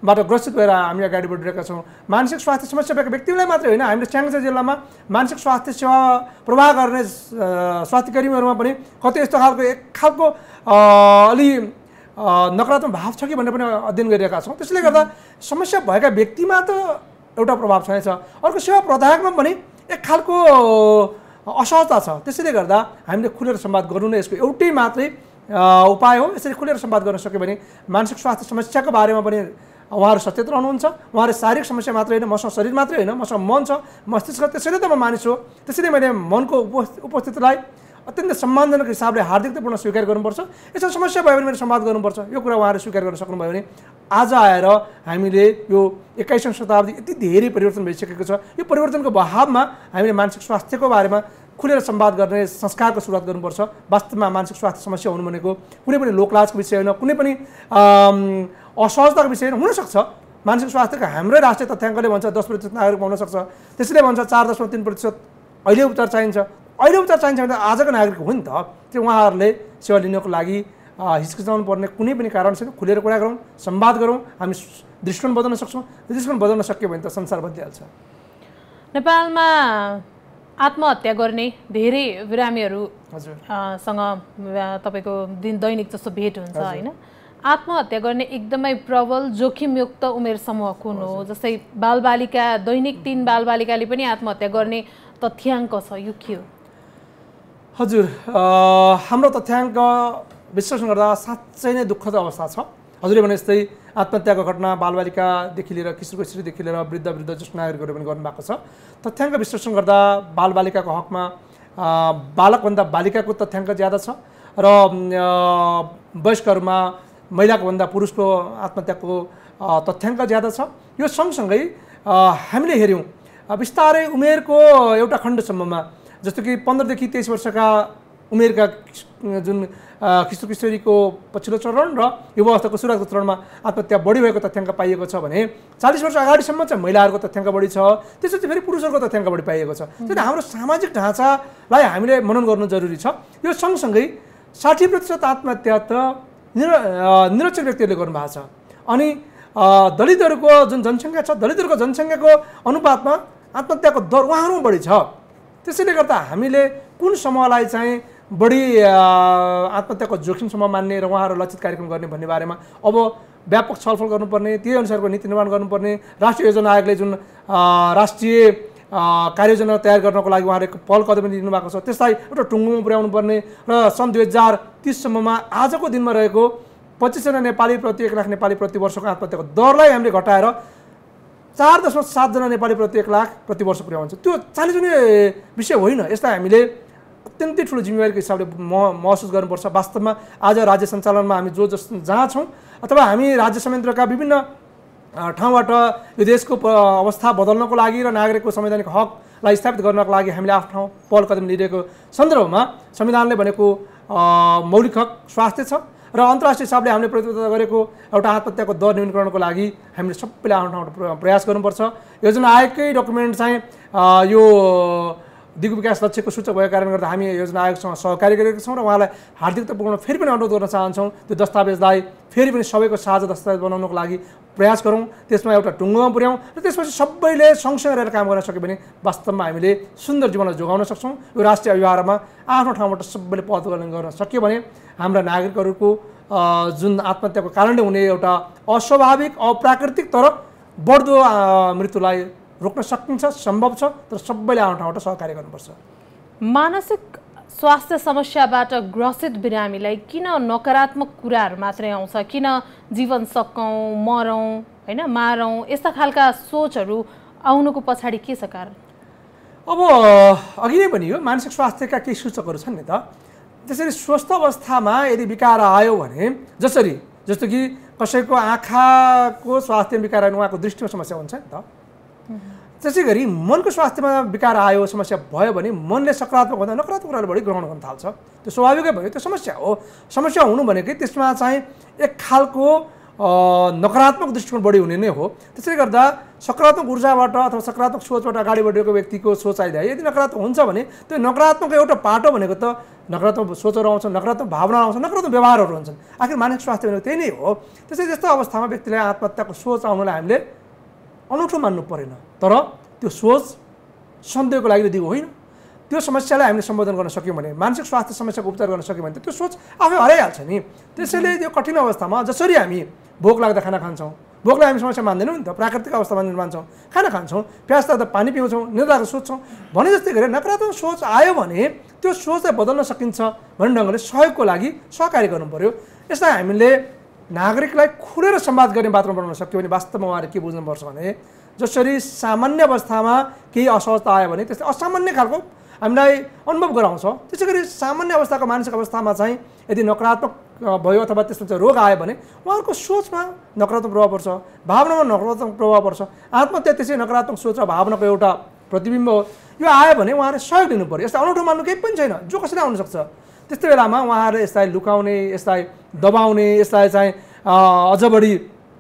बाट ग्रसित भएर हामी अगाडि बढिरहेका छौँ। मानसिक स्वास्थ्य समस्या भएको व्यक्तिलाई मात्रै होइन, हामीले च्याङ्जा जिल्लामा मानसिक स्वास्थ्य सेवा प्रवाह गर्ने स्वास्थ्य कर्मीहरूमा पनि कतै यस्तो खालको एक खालको अलि नकारात्मक भाव छ कि भनेर पनि अध्ययन गरिरहेका छौँ। त्यसले गर्दा समस्या भएका व्यक्तिमा त एउटा प्रभाव छैन, अर्को सेवा प्रदायकमा पनि एक खालको असहजता छ। त्यसैले गर्दा हामीले खुलेर संवाद गर्नु नै यसको एउटै मात्रै उपाय हो। यसरी खुलेर संवाद गर्न सक्यो भने मानसिक स्वास्थ्य समस्याको बारेमा पनि उहाँहरू सचेत रहनुहुन्छ। उहाँहरू शारीरिक समस्या मात्रै होइन, मसँग शरीर मात्रै होइन, मसँग मन छ, मस्तिष्क, त्यसैले त म मानिस हो। त्यसैले मैले मनको उपस्थितिलाई अत्यन्त सम्मानजनक हिसाबले हार्दिकतापूर्ण स्वीकार गर्नुपर्छ। यसो समस्या भयो भने मैले संवाद गर्नुपर्छ। यो कुरा उहाँहरू स्वीकार गर्न सक्नुभयो भने आज आएर हामीले यो एक्काइसौँ शताब्दी यति धेरै परिवर्तन भइसकेको छ। यो परिवर्तनको बहावमा हामीले मानसिक स्वास्थ्यको बारेमा खुलेर संवाद गर्ने संस्कारको सुरुवात गर्नुपर्छ। वास्तवमा मानसिक स्वास्थ्य समस्या हुनु भनेको कुनै पनि लोकलाजको विषय होइन, कुनै पनि असहजताको विषय होइन। हुनसक्छ मानसिक स्वास्थ्यको हाम्रै राष्ट्रिय तथ्याङ्कले भन्छ दस प्रतिशत नागरिकमा हुनसक्छ, त्यसैले भन्छ चार दशमलव तिन प्रतिशत अहिले उपचार चाहिन्छ। अहिले उपचार चाहिन्छ भने त आजको नागरिक हो नि त। त्यो उहाँहरूले सेवा लिनको लागि हिचकिचाउनु पर्ने कुनै पनि कारण छैन। खुलेर कुरा गरौँ, संवाद गरौँ, हामी दृष्टिकोण बदल्न सक्छौँ। दृष्टिकोण बदल्न सक्यो भने त संसार बदलिहाल्छ। नेपालमा आत्महत्या गर्ने धेरै बिरामीहरू सँग तपाईँको दिन दैनिक जस्तो भेट हुन्छ होइन। आत्महत्या गर्ने एकदमै प्रबल जोखिमयुक्त उमेर समूह कुन हो? जस्तै बालबालिका, दैनिक तीन बालबालिकाले पनि आत्महत्या गर्ने तथ्याङ्क छ, यो के हो? हजुर, हाम्रो तथ्याङ्क विश्लेषण गर्दा साँच्चै नै दुःखद अवस्था छ। हजुरले भने जस्तै आत्महत्याको घटना बालबालिकादेखि लिएर किशोर किशोरीदेखि लिएर वृद्ध वृद्ध ज्येष्ठ नागरिकहरू पनि गर्नुभएको छ। तथ्याङ्क विश्लेषण गर्दा बालबालिकाको हकमा बालकभन्दा बालिकाको तथ्याङ्क ज्यादा छ र वयस्कहरूमा महिलाको भन्दा पुरुषको आत्महत्याको तथ्याङ्क ज्यादा छ। यो सँगसँगै हामीले हेऱ्यौँ बिस्तारै उमेरको एउटा खण्डसम्ममा, जस्तो कि पन्ध्रदेखि तेइस वर्षका उमेरका जुन किशोर किशोरीको पछिल्लो चरण र युवावस्थाको सुरुवातको चरणमा आत्महत्या बढी भएको तथ्याङ्क पाइएको छ भने चालिस वर्ष अगाडिसम्म चाहिँ महिलाहरूको तथ्याङ्क बढी छ, त्यसपछि फेरि पुरुषहरूको तथ्याङ्क बढी पाइएको छ। त्यसैले हाम्रो सामाजिक ढाँचालाई हामीले मनन गर्नु जरुरी छ। यो सँगसँगै साठी प्रतिशत आत्महत्या त निर निरक्षर व्यक्तिहरूले गर्नुभएको छ। अनि दलितहरूको जुन जनसङ्ख्या छ, दलितहरूको जनसङ्ख्याको अनुपातमा आत्महत्याको दर उहाँहरूमा बढी छ। त्यसैले गर्दा हामीले कुन समूहलाई चाहिँ बढी आत्महत्याको जोखिम समूह मान्ने र उहाँहरू लक्षित कार्यक्रम गर्ने भन्ने बारेमा अब व्यापक छलफल गर्नुपर्ने, त्यही अनुसारको नीति निर्माण गर्नुपर्ने। राष्ट्रिय योजना आयोगले जुन राष्ट्रिय कार्ययोजना तयार गर्नको लागि उहाँहरूले पहल कदम लिनुभएको छ, त्यसलाई एउटा टुङ्गोमा पुर्याउनु पर्ने र सन् दुई हजार तिससम्ममा आजको दिनमा रहेको पच्चिसजना नेपाली प्रति एक लाख नेपाली प्रति वर्षको आत्महत्याको दरलाई हामीले घटाएर चार दशमलव सातजना नेपाली प्रति एक लाख प्रति वर्ष पुर्याउँछ। त्यो चालिस हुने विषय होइन। यसलाई हामीले अत्यन्तै ठुलो जिम्मेवारीको हिसाबले म महसुस गर्नुपर्छ। वास्तवमा आज राज्य सञ्चालनमा हामी जो जस जहाँ छौँ अथवा हामी राज्य संयन्त्रका विभिन्न ठाउँबाट यो देशको अवस्था बदल्नको लागि र नागरिकको संवैधानिक हकलाई स्थापित गर्नको लागि हामीले आफ्नो ठाउँ पहल कदम लिइरहेको सन्दर्भमा संविधानले भनेको मौलिक हक स्वास्थ्य छ र अन्तर्राष्ट्रिय हिसाबले हामीले प्रतिबद्धता गरेको एउटा आत्महत्याको दर न्यूनीकरणको लागि हामीले सबैले आफ्नो ठाउँबाट प्रयास गर्नुपर्छ। योजना आयोगकै डकुमेन्ट चाहिँ यो दिगो विकास लक्ष्यको सूचक भएको कारणले गर्दा हामी योजना आयोगसँग सहकारी गरेका छौँ र उहाँलाई हार्दिकतापूर्ण फेरि पनि अनुरोध गर्न चाहन्छौँ त्यो दस्तावेजलाई फेरि पनि सबैको साझा दस्तावेज बनाउनको लागि प्रयास गरौँ, त्यसमा एउटा टुङ्गोमा पुर्याउँ र त्यसपछि सबैले सँगसँगै रहेर काम गर्न सक्यो भने वास्तवमा हामीले सुन्दर जीवनलाई जोगाउन सक्छौँ। यो राष्ट्रिय अभियानमा आफ्नो ठाउँबाट सबैले पहल गर्न सक्यो भने हाम्रा नागरिकहरूको जुन आत्महत्याको कारणले हुने एउटा अस्वाभाविक अप्राकृतिक तर बढ्दो मृत्युलाई रोक्न सकिन्छ, सम्भव छ। तर सबैले आफ्नो ठाउँबाट सहकार्य गर्नुपर्छ। मानसिक स्वास्थ्य समस्याबाट ग्रसित बिरामीलाई किन नकारात्मक कुराहरू मात्रै आउँछ? किन जीवन सकौँ, मरौँ, होइन मारौँ, यस्ता खालका सोचहरू आउनुको पछाडि के छ कारण? अब अघि नै पनि हो मानसिक स्वास्थ्यका केही सूचकहरू छन् नि त। त्यसरी स्वस्थ अवस्थामा यदि विकार आयो भने जसरी जस्तो कि कसैको आँखाको स्वास्थ्य विकार आयो उहाँको दृष्टिमा समस्या हुन्छ नि त, त्यसै गरी मनको स्वास्थ्यमा विकार आयो, समस्या भयो भने मनले सकारात्मक भन्दा नकारात्मक कुराहरू बढी ग्रहण गर्न थाल्छ। त्यो स्वाभाविकै भयो, त्यो समस्या हो। समस्या हुनु भनेकै त्यसमा चाहिँ एक खालको नकारात्मक दृष्टिकोण बढी हुने नै हो। त्यसैले गर्दा सकारात्मक ऊर्जाबाट अथवा सकारात्मक सोचबाट अगाडि बढेको व्यक्तिको सोच आइदिए यदि नकारात्मक हुन्छ भने त्यो नकारात्मकको एउटा पाटो भनेको त नकारात्मक सोचहरू आउँछ, नकारात्मक भावना आउँछ, नकारात्मक व्यवहारहरू हुन्छन्। आखिर मानसिक स्वास्थ्य भनेको त्यही नै हो। त्यसै त्यस्तो अवस्थामा व्यक्तिले आत्महत्याको सोच आउनलाई हामीले अनौठो मान्नु परेन, तर त्यो सोच सन्देहको लागि दिएको होइन। त्यो समस्यालाई हामीले सम्बोधन गर्न सक्यौँ भने, मानसिक स्वास्थ्य समस्याको उपचार गर्न सक्यौँ भने त्यो सोच आफै हराइहाल्छ नि। त्यसैले त्यो कठिन अवस्थामा जसरी हामी भोक लाग्दा खाना खान्छौँ, भोकलाई हामी समस्या मान्दैनौँ नि त, प्राकृतिक अवस्थामा मान्छौँ, खाना खान्छौँ, प्यास लाग्दा पानी पिउँछौँ, निद्राको सोच्छौँ भने जस्तै गरेर नकारात्मक सोच आयो भने त्यो सोचलाई बदल्न सकिन्छ भन्ने ढङ्गले सहयोगको लागि सहकार्य गर्नु पर्यो। यसलाई हामीले नागरिकलाई खुलेर संवाद गर्ने वातावरण बनाउन सक्यो भने वास्तवमा उहाँले के बुझ्नुपर्छ भने जसरी सामान्य अवस्थामा केही असहजता आयो भने त्यस्तै असामान्य खालको हामीलाई अनुभव गराउँछ, त्यसै गरी सामान्य अवस्थाको मानसिक अवस्थामा चाहिँ यदि नकारात्मक भयो अथवा त्यसमा चाहिँ रोग आयो भने उहाँहरूको सोचमा नकारात्मक प्रभाव पर्छ, भावनामा नकारात्मक प्रभाव पर्छ। आत्महत्या त्यसै नकारात्मक सोच र भावनाको एउटा प्रतिबिम्ब हो। यो आयो भने उहाँहरूले सहयोग दिनु पऱ्यो। यसलाई अनौठो मान्नु केही पनि छैन, जो कसैले आउन सक्छ। त्यस्तै बेलामा उहाँहरूले यसलाई लुकाउने, यसलाई दबाउने, यसलाई चाहिँ अझ बढी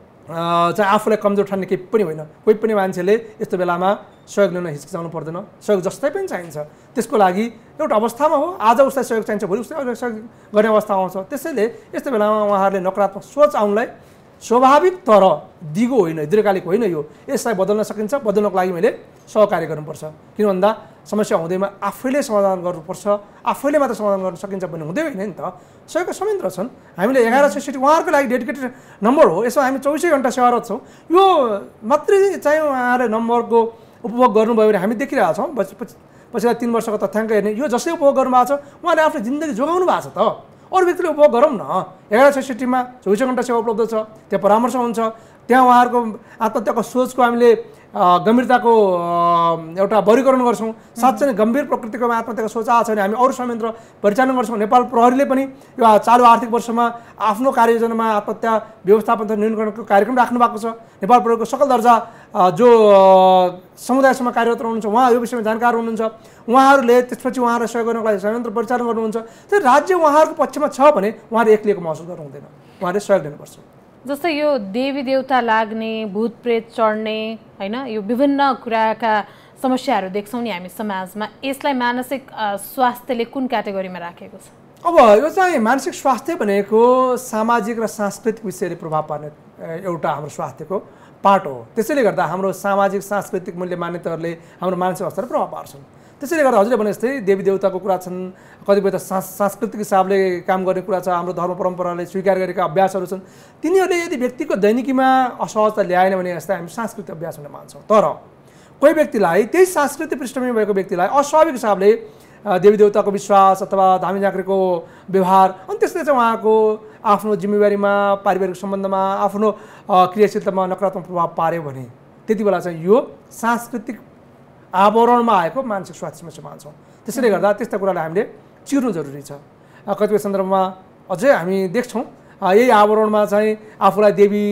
चाहिँ आफूलाई कमजोर ठान्ने केही पनि होइन। कोही पनि मान्छेले यस्तो बेलामा सहयोग लिन हिचकिचाउनु पर्दैन। सहयोग जस्तै पनि चाहिन्छ। त्यसको लागि एउटा अवस्थामा हो, आज उसलाई सहयोग चाहिन्छ, भोलि उसलाई अरू सहयोग गर्ने अवस्था आउँछ। त्यसैले यस्तो बेलामा उहाँहरूले नकारात्मक सोच आउनलाई स्वाभाविक तर दिगो होइन, दीर्घकालिक होइन। यो यसलाई बदल्न सकिन्छ। बदल्नको लागि मैले सहकार्य गर्नुपर्छ। किन भन्दा समस्या हुँदैमा आफैले समाधान गर्नुपर्छ, आफैले मात्र समाधान गर्न सकिन्छ भन्ने हुँदै होइन नि त। सहयोगका संयन्त्र छन्। हामीले एघार सयसठी उहाँहरूको लागि डेडिकेटेड नम्बर हो। यसमा हामी चौबिसै घन्टा सेवारत छौँ। यो मात्रै चाहिँ उहाँहरूले नम्बरको उपभोग गर्नुभयो भने हामी देखिरहेको छौँ। पछिल्ला तिन वर्षको तथ्याङ्क हेर्ने यो जसले उपभोग गर्नुभएको छ उहाँले आफ्नो जिन्दगी जोगाउनु भएको छ त। अरू व्यक्तिले उपभोग गरौँ न। एघार सयसठीमा चौबिसै घन्टा सेवा उपलब्ध छ, त्यहाँ परामर्श हुन्छ, त्यहाँ उहाँहरूको आत्महत्याको सोचको हामीले गम्भीरताको एउटा वर्गीकरण गर्छौँ। साँच्चै नै गम्भीर प्रकृतिको आत्महत्याको सोच आएको छ भने हामी अरू संयन्त्र परिचालन गर्छौँ। नेपाल प्रहरीले पनि यो चालु आर्थिक वर्षमा आफ्नो कार्ययोजनामा आत्महत्या व्यवस्थापन तथा न्यूनीकरणको कार्यक्रम राख्नु भएको छ। नेपाल प्रहरीको सकल दर्जा जो समुदायसम्म कार्यरत हुनुहुन्छ उहाँ यो विषयमा जानकार हुनुहुन्छ। उहाँहरूले त्यसपछि उहाँहरूलाई सहयोग गर्नको लागि संयन्त्र परिचालन गर्नुहुन्छ। त्यो राज्य उहाँहरूको पक्षमा छ भने उहाँले एक्लिएको महसुस गर्नु हुँदैन, उहाँले सहयोग दिनुपर्छ। जस्तै यो देवी देवता लाग्ने, भूत प्रेत चढ्ने होइन, यो विभिन्न कुराका समस्याहरू देख्छौँ नि हामी समाजमा। यसलाई मानसिक स्वास्थ्यले कुन क्याटेगोरीमा राखेको छ? अब यो चाहिँ मानसिक स्वास्थ्य भनेको सामाजिक र सांस्कृतिक विषयले प्रभाव पार्ने एउटा हाम्रो स्वास्थ्यको पार्ट हो। त्यसैले गर्दा हाम्रो सामाजिक सांस्कृतिक मूल्य मान्यताहरूले हाम्रो मानसिक अवस्थालाई प्रभाव पार्छन्। त्यसैले गर्दा हजुरले भने जस्तै देवी देवताको कुरा छन्, कतिपय त सांस्कृतिक हिसाबले काम गर्ने कुरा छ, हाम्रो धर्म परम्पराले स्वीकार गरेका अभ्यासहरू छन्। तिनीहरूले यदि व्यक्तिको दैनिकीमा असहजता ल्याएन भने यस्ता हामी सांस्कृतिक अभ्यास हुन मान्छौँ। तर कोही व्यक्तिलाई त्यही सांस्कृतिक पृष्ठभूमि भएको व्यक्तिलाई अस्वाभाविक हिसाबले देवी देवताको विश्वास अथवा धामी झाँक्रीको व्यवहार अनि त्यसले चाहिँ उहाँको आफ्नो जिम्मेवारीमा, पारिवारिक सम्बन्धमा, आफ्नो क्रियाशीलतामा नकारात्मक प्रभाव पार्यो भने त्यति बेला चाहिँ यो सांस्कृतिक आवरणमा आएको मानसिक स्वास्थ्य समस्या मान्छौँ। त्यसैले गर्दा त्यस्ता कुरालाई हामीले चिर्नु जरुरी छ। कतिपय सन्दर्भमा अझै हामी देख्छौँ यही आवरणमा चाहिँ आफूलाई देवी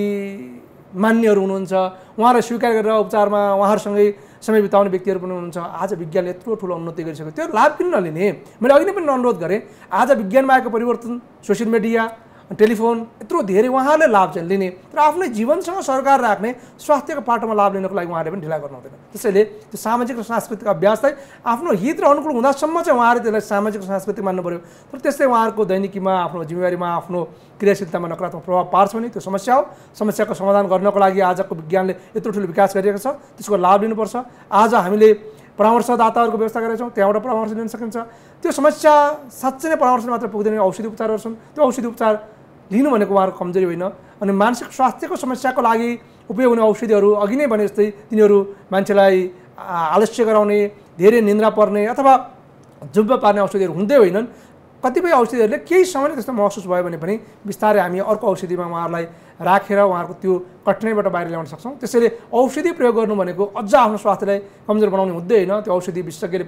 मान्यहरू हुनुहुन्छ, उहाँलाई स्वीकार गरेर उपचारमा उहाँहरूसँगै समय बिताउने व्यक्तिहरू पनि हुनुहुन्छ। आज विज्ञानले यत्रो ठुलो उन्नति गरिसक्यो, त्यो लाभ किन नलिने? मैले अघि नै पनि अनुरोध गरेँ, आज विज्ञानमा आएको परिवर्तन, सोसियल मिडिया, टेलिफोन यत्रो धेरै उहाँहरूले लाभ चाहिँ लिने, तर आफ्नै जीवनसँग सरकार राख्ने स्वास्थ्यको पाटोमा लाभ लिनको लागि उहाँहरूले पनि ढिला गर्नु हुँदैन। त्यसैले त्यो सामाजिक र सांस्कृतिक अभ्यासलाई आफ्नो हित र अनुकूल हुँदासम्म चाहिँ उहाँहरूले त्यसलाई सामाजिक र सांस्कृतिक मान्नु पऱ्यो। तर त्यस्तै उहाँहरूको दैनिकीमा, आफ्नो जिम्मेवारीमा, आफ्नो क्रियाशीलतामा नकारात्मक प्रभाव पार्छ भने त्यो समस्या हो। समस्याको समाधान गर्नको लागि आजको विज्ञानले यत्रो ठुलो विकास गरिएको छ, त्यसको लाभ लिनुपर्छ। आज हामीले परामर्शदाताहरूको व्यवस्था गरेका छौँ, त्यहाँबाट परामर्श लिन सकिन्छ। त्यो समस्या साँच्चै नै परामर्शले मात्र पुग्दैन, औषधि उपचारहरू छन्। त्यो औषधि उपचार लिनु भनेको उहाँहरूको कमजोरी होइन। अनि मानसिक स्वास्थ्यको समस्याको लागि उपयोग हुने औषधिहरू अघि नै भने जस्तै तिनीहरू मान्छेलाई आलस्य गराउने, धेरै निन्द्रा पर्ने अथवा जुब्बा पार्ने औषधिहरू हुँदै होइनन्। कतिपय औषधिहरूले केही समय त्यस्तो महसुस भयो भने पनि बिस्तारै हामी अर्को औषधिमा उहाँहरूलाई राखेर उहाँहरूको त्यो कठिनाइबाट बाहिर ल्याउन सक्छौँ। त्यसैले औषधि प्रयोग गर्नु भनेको अझ आफ्नो स्वास्थ्यलाई कमजोर बनाउने हुँदै होइन। त्यो औषधि विशेषज्ञले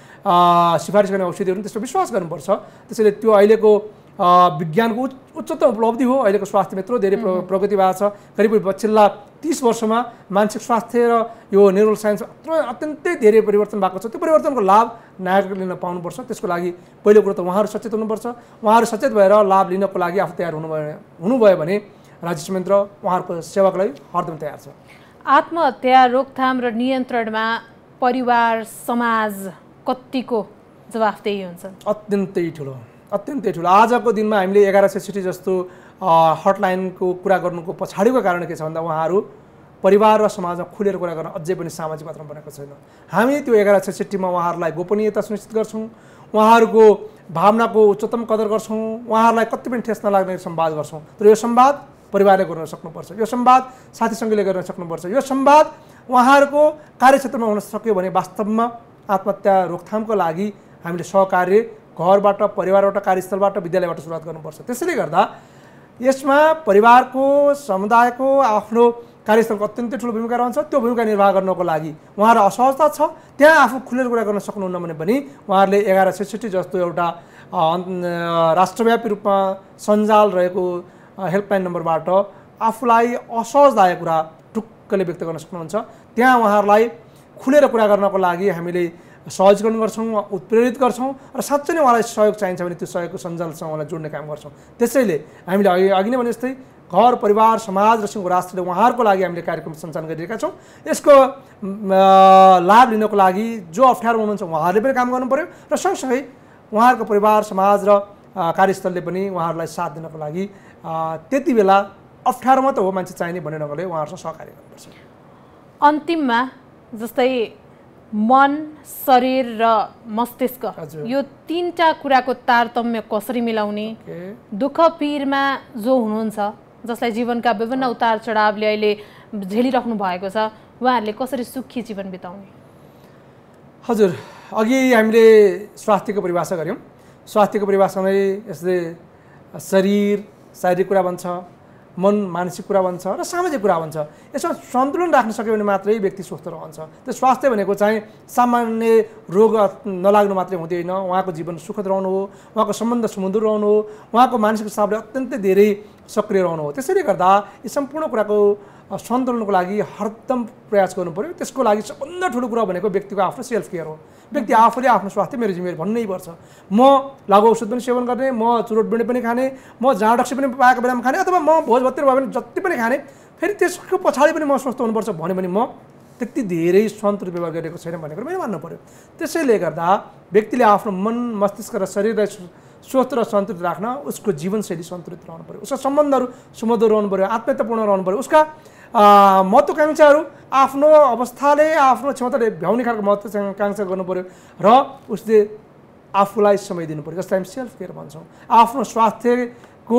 सिफारिस गर्ने औषधिहरू त्यसमा विश्वास गर्नुपर्छ। त्यसैले त्यो अहिलेको विज्ञानको उच्चतम उपलब्धि हो। अहिलेको स्वास्थ्यमा यत्रो धेरै प्रगति भएको छ। करिब पछिल्ला तीस वर्षमा मानसिक स्वास्थ्य र यो न्युरल साइन्स अत्यन्तै धेरै परिवर्तन भएको छ। त्यो परिवर्तनको लाभ नागरिकले लिन पाउनुपर्छ। त्यसको लागि पहिलो कुरो त उहाँहरू सचेत हुनुपर्छ। उहाँहरू सचेत भएर लाभ लिनको लागि आफू तयार हुनुभयो हुनुभयो भने राज्य संयन्त्र उहाँहरूको सेवाको लागि हरदम तयार छ। आत्महत्या रोकथाम र नियन्त्रणमा परिवार समाज कतिको जवाफदेही हुन्छ? अत्यन्तै ठुलो अत्यन्तै ठुलो। आजको दिनमा हामीले एघार सय सिटी जस्तो हटलाइनको कुरा गर्नुको पछाडिको कारण के छ भन्दा उहाँहरू परिवार र समाजमा खुलेर कुरा गर्न अझै पनि सामाजिक मात्रामा बनेको छैन। हामी त्यो एघार सय सिटीमा उहाँहरूलाई गोपनीयता सुनिश्चित गर्छौँ, उहाँहरूको भावनाको उच्चतम कदर गर्छौँ, उहाँहरूलाई कति पनि ठेस नलाग्ने संवाद गर्छौँ। तर यो संवाद परिवारले गर्न सक्नुपर्छ, यो संवाद साथी सङ्गीले गर्न सक्नुपर्छ, यो संवाद उहाँहरूको कार्यक्षेत्रमा हुन सक्यो भने वास्तवमा आत्महत्या रोकथामको लागि हामीले सहकार्य घरबाट, परिवारबाट, कार्यस्थलबाट, विद्यालयबाट सुरुवात गर्नुपर्छ। त्यसैले गर्दा यसमा परिवारको, समुदायको आफ्नो कार्यस्थलको अत्यन्तै ठुलो भूमिका रहन्छ। त्यो भूमिका निर्वाह गर्नको लागि उहाँहरू असहजता छ, त्यहाँ आफू खुलेर कुरा गर्न सक्नुहुन्न भने पनि उहाँहरूले एघार सयसठी जस्तो एउटा राष्ट्रव्यापी रूपमा सञ्जाल रहेको हेल्पलाइन नम्बरबाट आफूलाई असहज लागेको कुरा ढुक्कले व्यक्त गर्न सक्नुहुन्छ। त्यहाँ उहाँहरूलाई खुलेर कुरा गर्नको लागि हामीले सहजीकरण गर्छौँ, उत्प्रेरित गर्छौँ र साँच्चै नै उहाँलाई सहयोग चाहिन्छ भने त्यो सहयोगको सञ्जालसँग उहाँलाई जोड्ने काम गर्छौँ। त्यसैले हामीले अघि अघि नै भने जस्तै घर, परिवार, समाज र सिङ्गो राष्ट्रले उहाँहरूको लागि हामीले कार्यक्रम सञ्चालन गरिरहेका छौँ। यसको लाभ लिनको लागि जो अप्ठ्यारो हुनुहुन्छ उहाँहरूले पनि काम गर्नु पऱ्यो र सँगसँगै उहाँहरूको परिवार, समाज र कार्यस्थलले पनि उहाँहरूलाई साथ दिनको लागि त्यति बेला अप्ठ्यारोमा त हो मान्छे चाहिने भन्ने ढङ्गले उहाँहरूसँग सहकार्य गर्नुपर्छ। अन्तिममा जस्तै मन, शरीर र मस्तिष्क यो तीनटा कुराको तारतम्य कसरी मिलाउने? दुःख पीरमा जो हुनुहुन्छ, जसलाई जीवनका विभिन्न उतार चढावले अहिले झेलिराख्नु भएको छ, उहाँहरूले कसरी सुखी जीवन बिताउने? हजुर, अघि हामीले स्वास्थ्यको परिभाषा गऱ्यौँ। स्वास्थ्यको परिभाषामै यसले शरीर शारीरिक कुरा भन्छ, मन मानसिक कुरा भन्छ र सामाजिक कुरा भन्छ। यसमा सन्तुलन राख्न सक्यो भने मात्रै व्यक्ति स्वस्थ रहन्छ। त्यो स्वास्थ्य भनेको चाहिँ सामान्य रोग नलाग्नु मात्रै हुँदैन, उहाँको जीवन सुखद रहनु हो, उहाँको सम्बन्ध सुमधुर रहनु हो, उहाँको मानसिक हिसाबले अत्यन्तै धेरै सक्रिय रहनु हो। त्यसैले गर्दा यी सम्पूर्ण कुराको सन्तुलनको लागि हरदम प्रयास गर्नु पऱ्यो। त्यसको लागि सबभन्दा ठुलो कुरा भनेको व्यक्तिको आफ्नो सेल्फ केयर हो। व्यक्ति आफूले आफ्नो स्वास्थ्य मेरो जिम्मेवारी भन्नै पर्छ। म लागु औषध पनि सेवन गर्ने, म चुरोट बिँडे पनि खाने, म जाँडक्सी पनि पाएको बेलामा खाने, अथवा म भोज भत्तिर भयो भने जति पनि खाने, फेरि त्यसको पछाडि पनि म स्वस्थ हुनुपर्छ भन्यो भने म त्यति धेरै सन्तुलित व्यवहार गरेको छैन भन्ने कुरो मैले मान्नु पऱ्यो। त्यसैले गर्दा व्यक्तिले आफ्नो मन, मस्तिष्क र शरीरलाई स्वस्थ र सन्तुलित राख्न उसको जीवनशैली सन्तुलित रहनु पऱ्यो, उसका सम्बन्धहरू सुमधुर रहनु पऱ्यो, आत्मीयतापूर्ण रहनु पऱ्यो, उसका महत्त्वाकांक्षाहरू आफ्नो अवस्थाले, आफ्नो क्षमताले भ्याउने खालको महत्त्वाकांक्षा गर्नु पऱ्यो र उसले आफूलाई समय दिनु पऱ्यो, जसलाई हामी सेल्फ केयर भन्छौँ। आफ्नो स्वास्थ्यको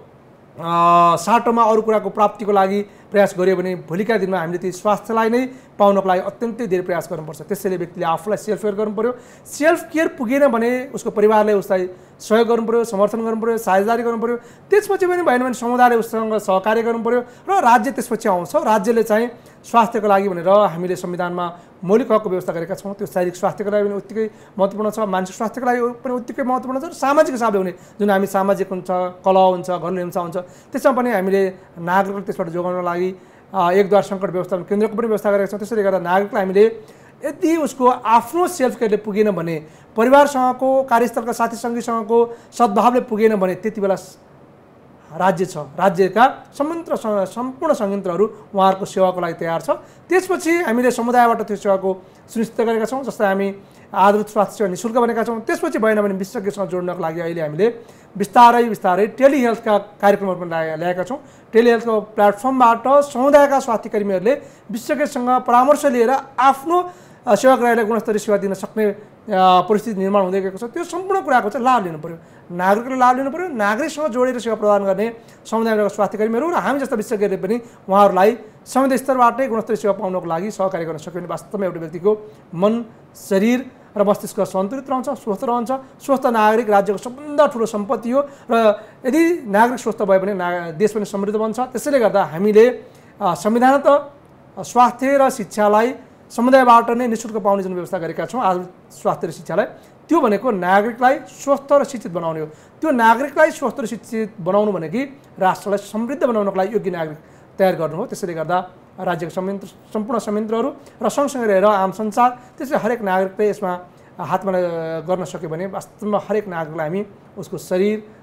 साटोमा अरू कुराको प्राप्तिको लागि प्रयास गऱ्यो भने भोलिका दिनमा हामीले ती स्वास्थ्यलाई नै पाउनको लागि अत्यन्तै धेरै प्रयास गर्नुपर्छ। त्यसैले व्यक्तिले आफूलाई सेल्फ केयर गर्नु पऱ्यो। सेल्फ केयर पुगेन भने उसको परिवारले उसलाई सहयोग गर्नु पऱ्यो, समर्थन गर्नु पऱ्यो, साझेदारी गर्नु पऱ्यो। त्यसपछि पनि भएन भने समुदायले उसँग सहकार्य गर्नु पऱ्यो र राज्य त्यसपछि आउँछ। राज्यले चाहिँ स्वास्थ्यको लागि भनेर हामीले संविधानमा मौलिक हकको व्यवस्था गरेका छौँ। त्यो शारीरिक स्वास्थ्यको लागि पनि उत्तिकै महत्त्वपूर्ण छ, मानसिक स्वास्थ्यको लागि पनि उत्तिकै महत्त्वपूर्ण छ र सामाजिक हिसाबले हुने जुन हामी सामाजिक हुन्छ, कलह हुन्छ, घरेलु हिंसा हुन्छ, त्यसमा पनि हामीले नागरिकलाई त्यसबाट जोगाउनको लागि एकद्वार सङ्कट व्यवस्थापन केन्द्रको पनि व्यवस्था गरेका छौँ। त्यसैले गर्दा नागरिकलाई हामीले यदि उसको आफ्नो सेल्फ केयरले पुगेन भने, परिवारसँगको, कार्यस्थलका साथी सङ्गीसँगको सद्भावले पुगेन भने त्यति बेला राज्य छ, राज्यका संयन्त्र सम्पूर्ण संयन्त्रहरू उहाँहरूको सेवाको लागि तयार छ। त्यसपछि हामीले समुदायबाट त्यो सेवाको सुनिश्चित गरेका छौँ, जस्तै हामी आधारभूत स्वास्थ्य सेवा निःशुल्क भनेका छौँ। त्यसपछि भएन भने विशेषज्ञसँग जोड्नको लागि अहिले हामीले बिस्तारै बिस्तारै टेलिहेल्थका कार्यक्रमहरू पनि ल्याएका छौँ। टेलिहेल्थको प्लेटफर्मबाट समुदायका स्वास्थ्य कर्मीहरूले विशेषज्ञसँग परामर्श लिएर आफ्नो सेवाग्राहीलाई गुणस्तरीय सेवा दिन सक्ने परिस्थिति निर्माण हुँदै गएको छ। त्यो सम्पूर्ण कुराको चाहिँ लाभ लिनु पऱ्यो, नागरिकले लाभ लिनु पऱ्यो। नागरिकसँग जोडेर सेवा प्रदान गर्ने समुदायका स्वास्थ्य कर्मीहरू र हामी जस्ता विशेषज्ञहरूले पनि उहाँहरूलाई समुदाय स्तरबाटै गुणस्तरीय सेवा पाउनको लागि सहकार्य गर्न सक्यो भने वास्तवमा एउटा व्यक्तिको मन, शरीर र मस्तिष्क सन्तुलित रहन्छ, स्वस्थ रहन्छ। स्वस्थ नागरिक राज्यको सबभन्दा ठुलो सम्पत्ति हो र यदि नागरिक स्वस्थ भयो भने ना देश पनि समृद्ध बन्छ। त्यसैले गर्दा हामीले संविधानत स्वास्थ्य र शिक्षालाई समुदायबाट नै निःशुल्क पाउने जुन व्यवस्था गरेका छौँ आज स्वास्थ्य र शिक्षालाई, त्यो भनेको नागरिकलाई स्वस्थ र शिक्षित बनाउने हो। त्यो नागरिकलाई स्वस्थ र शिक्षित बनाउनु भनेको राष्ट्रलाई समृद्ध बनाउनको लागि योग्य नागरिक तयार गर्नु हो। त्यसैले गर्दा राज्यको संयन्त्र सम्पूर्ण संयन्त्रहरू र सँगसँगै रहेर आम संसार, त्यसले हरेक नागरिकले यसमा हातमा गर्न सक्यो भने वास्तवमा हरेक नागरिकलाई हामी उसको शरीर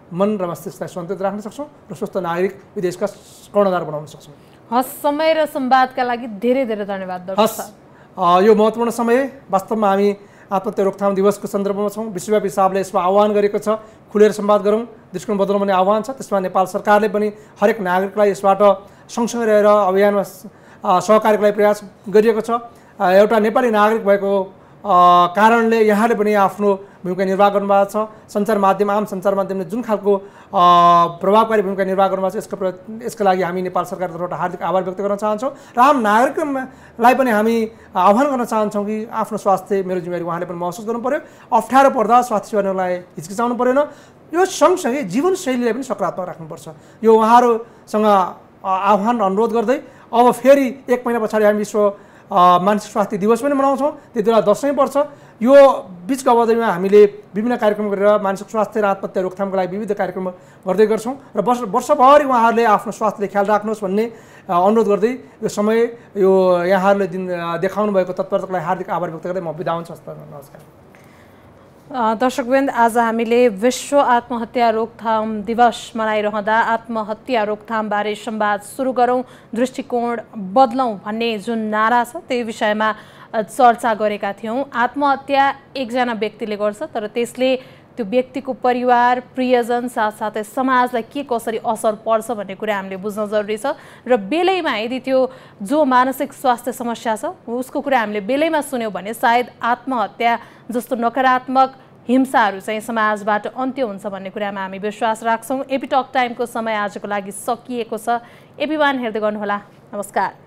मन र मस्तिष्कलाई सन्तुलित राख्न सक्छौँ र स्वस्थ नागरिक विदेशका कर्णधार बनाउन सक्छौँ। हस्, समय र संवादका लागि धेरै धेरै धन्यवाद दर्शक। हस्, यो महत्त्वपूर्ण समय वास्तवमा हामी आत्महत्या रोकथाम दिवसको सन्दर्भमा छौँ। विश्वव्यापी हिसाबले यसमा आह्वान गरेको छ, खुलेर संवाद गरौँ, दृष्टिकोण बदलौँ भन्ने आह्वान छ। त्यसमा नेपाल सरकारले पनि हरेक नागरिकलाई यसबाट सँगसँगै रहेर अभियानमा सहकार्यको लागि प्रयास गरिएको छ। एउटा नेपाली नागरिक भएको कारणले यहाँले पनि आफ्नो भूमिका निर्वाह गर्नुभएको छ। सञ्चार माध्यम, आम सञ्चार माध्यमले जुन खालको प्रभावकारी भूमिका निर्वाह गर्नुभएको छ, यसको यसका लागि हामी नेपाल सरकारको तर्फबाट हार्दिक आभार व्यक्त गर्न चाहन्छौँ र आम नागरिकलाई पनि हामी आह्वान गर्न चाहन्छौँ कि आफ्नो स्वास्थ्य मेरो जिम्मेवारी उहाँले पनि महसुस गर्नु पर्यो। अप्ठ्यारो पर्दा स्वास्थ्य सेवालाई हिचकिचाउनु परेन। यो सँगसँगै जीवनशैलीलाई पनि सकारात्मक राख्नुपर्छ। यो उहाँहरूसँग आह्वान अनुरोध गर्दै अब फेरि एक महिना पछाडि हामी विश्व मानसिक स्वास्थ्य दिवस पनि मनाउँछौँ। त्यति बेला दसैँ पर्छ। यो बिचको अवधिमा हामीले विभिन्न कार्यक्रम गरेर मानसिक स्वास्थ्य र आत्महत्या रोकथामको लागि विविध कार्यक्रम गर्दै गर्छौँ र वर्ष वर्षभरि उहाँहरूले आफ्नो स्वास्थ्यले ख्याल राख्नुहोस् भन्ने अनुरोध गर्दै यो समय यो यहाँहरूले दिन देखाउनु भएको तत्परताको लागि हार्दिक आभार व्यक्त गर्दै म बिदा हुन्छु। नमस्कार दर्शकवृन्द, आज हामीले विश्व आत्महत्या रोकथाम दिवस मनाइरहँदा आत्महत्या रोकथामबारे संवाद सुरु गरौँ, दृष्टिकोण बदलौँ भन्ने जुन नारा छ त्यही विषयमा चर्चा गरेका थियौँ। आत्महत्या एकजना व्यक्तिले गर्छ, तर त्यसले त्यो व्यक्तिको परिवार, प्रियजन, साथसाथै समाजलाई के कसरी असर पर्छ भन्ने कुरा हामीले बुझ्न जरुरी छ र बेलैमा यदि त्यो जो मानसिक स्वास्थ्य समस्या छ उसको कुरा हामीले बेलैमा सुन्यौँ भने सायद आत्महत्या जस्तो नकारात्मक हिंसाहरू चाहिँ समाजबाट अन्त्य हुन्छ भन्ने कुरामा हामी विश्वास राख्छौँ। एपी टक टाइमको समय आजको लागि सकिएको छ। एपी वान हेर्दै गर्नुहोला। नमस्कार।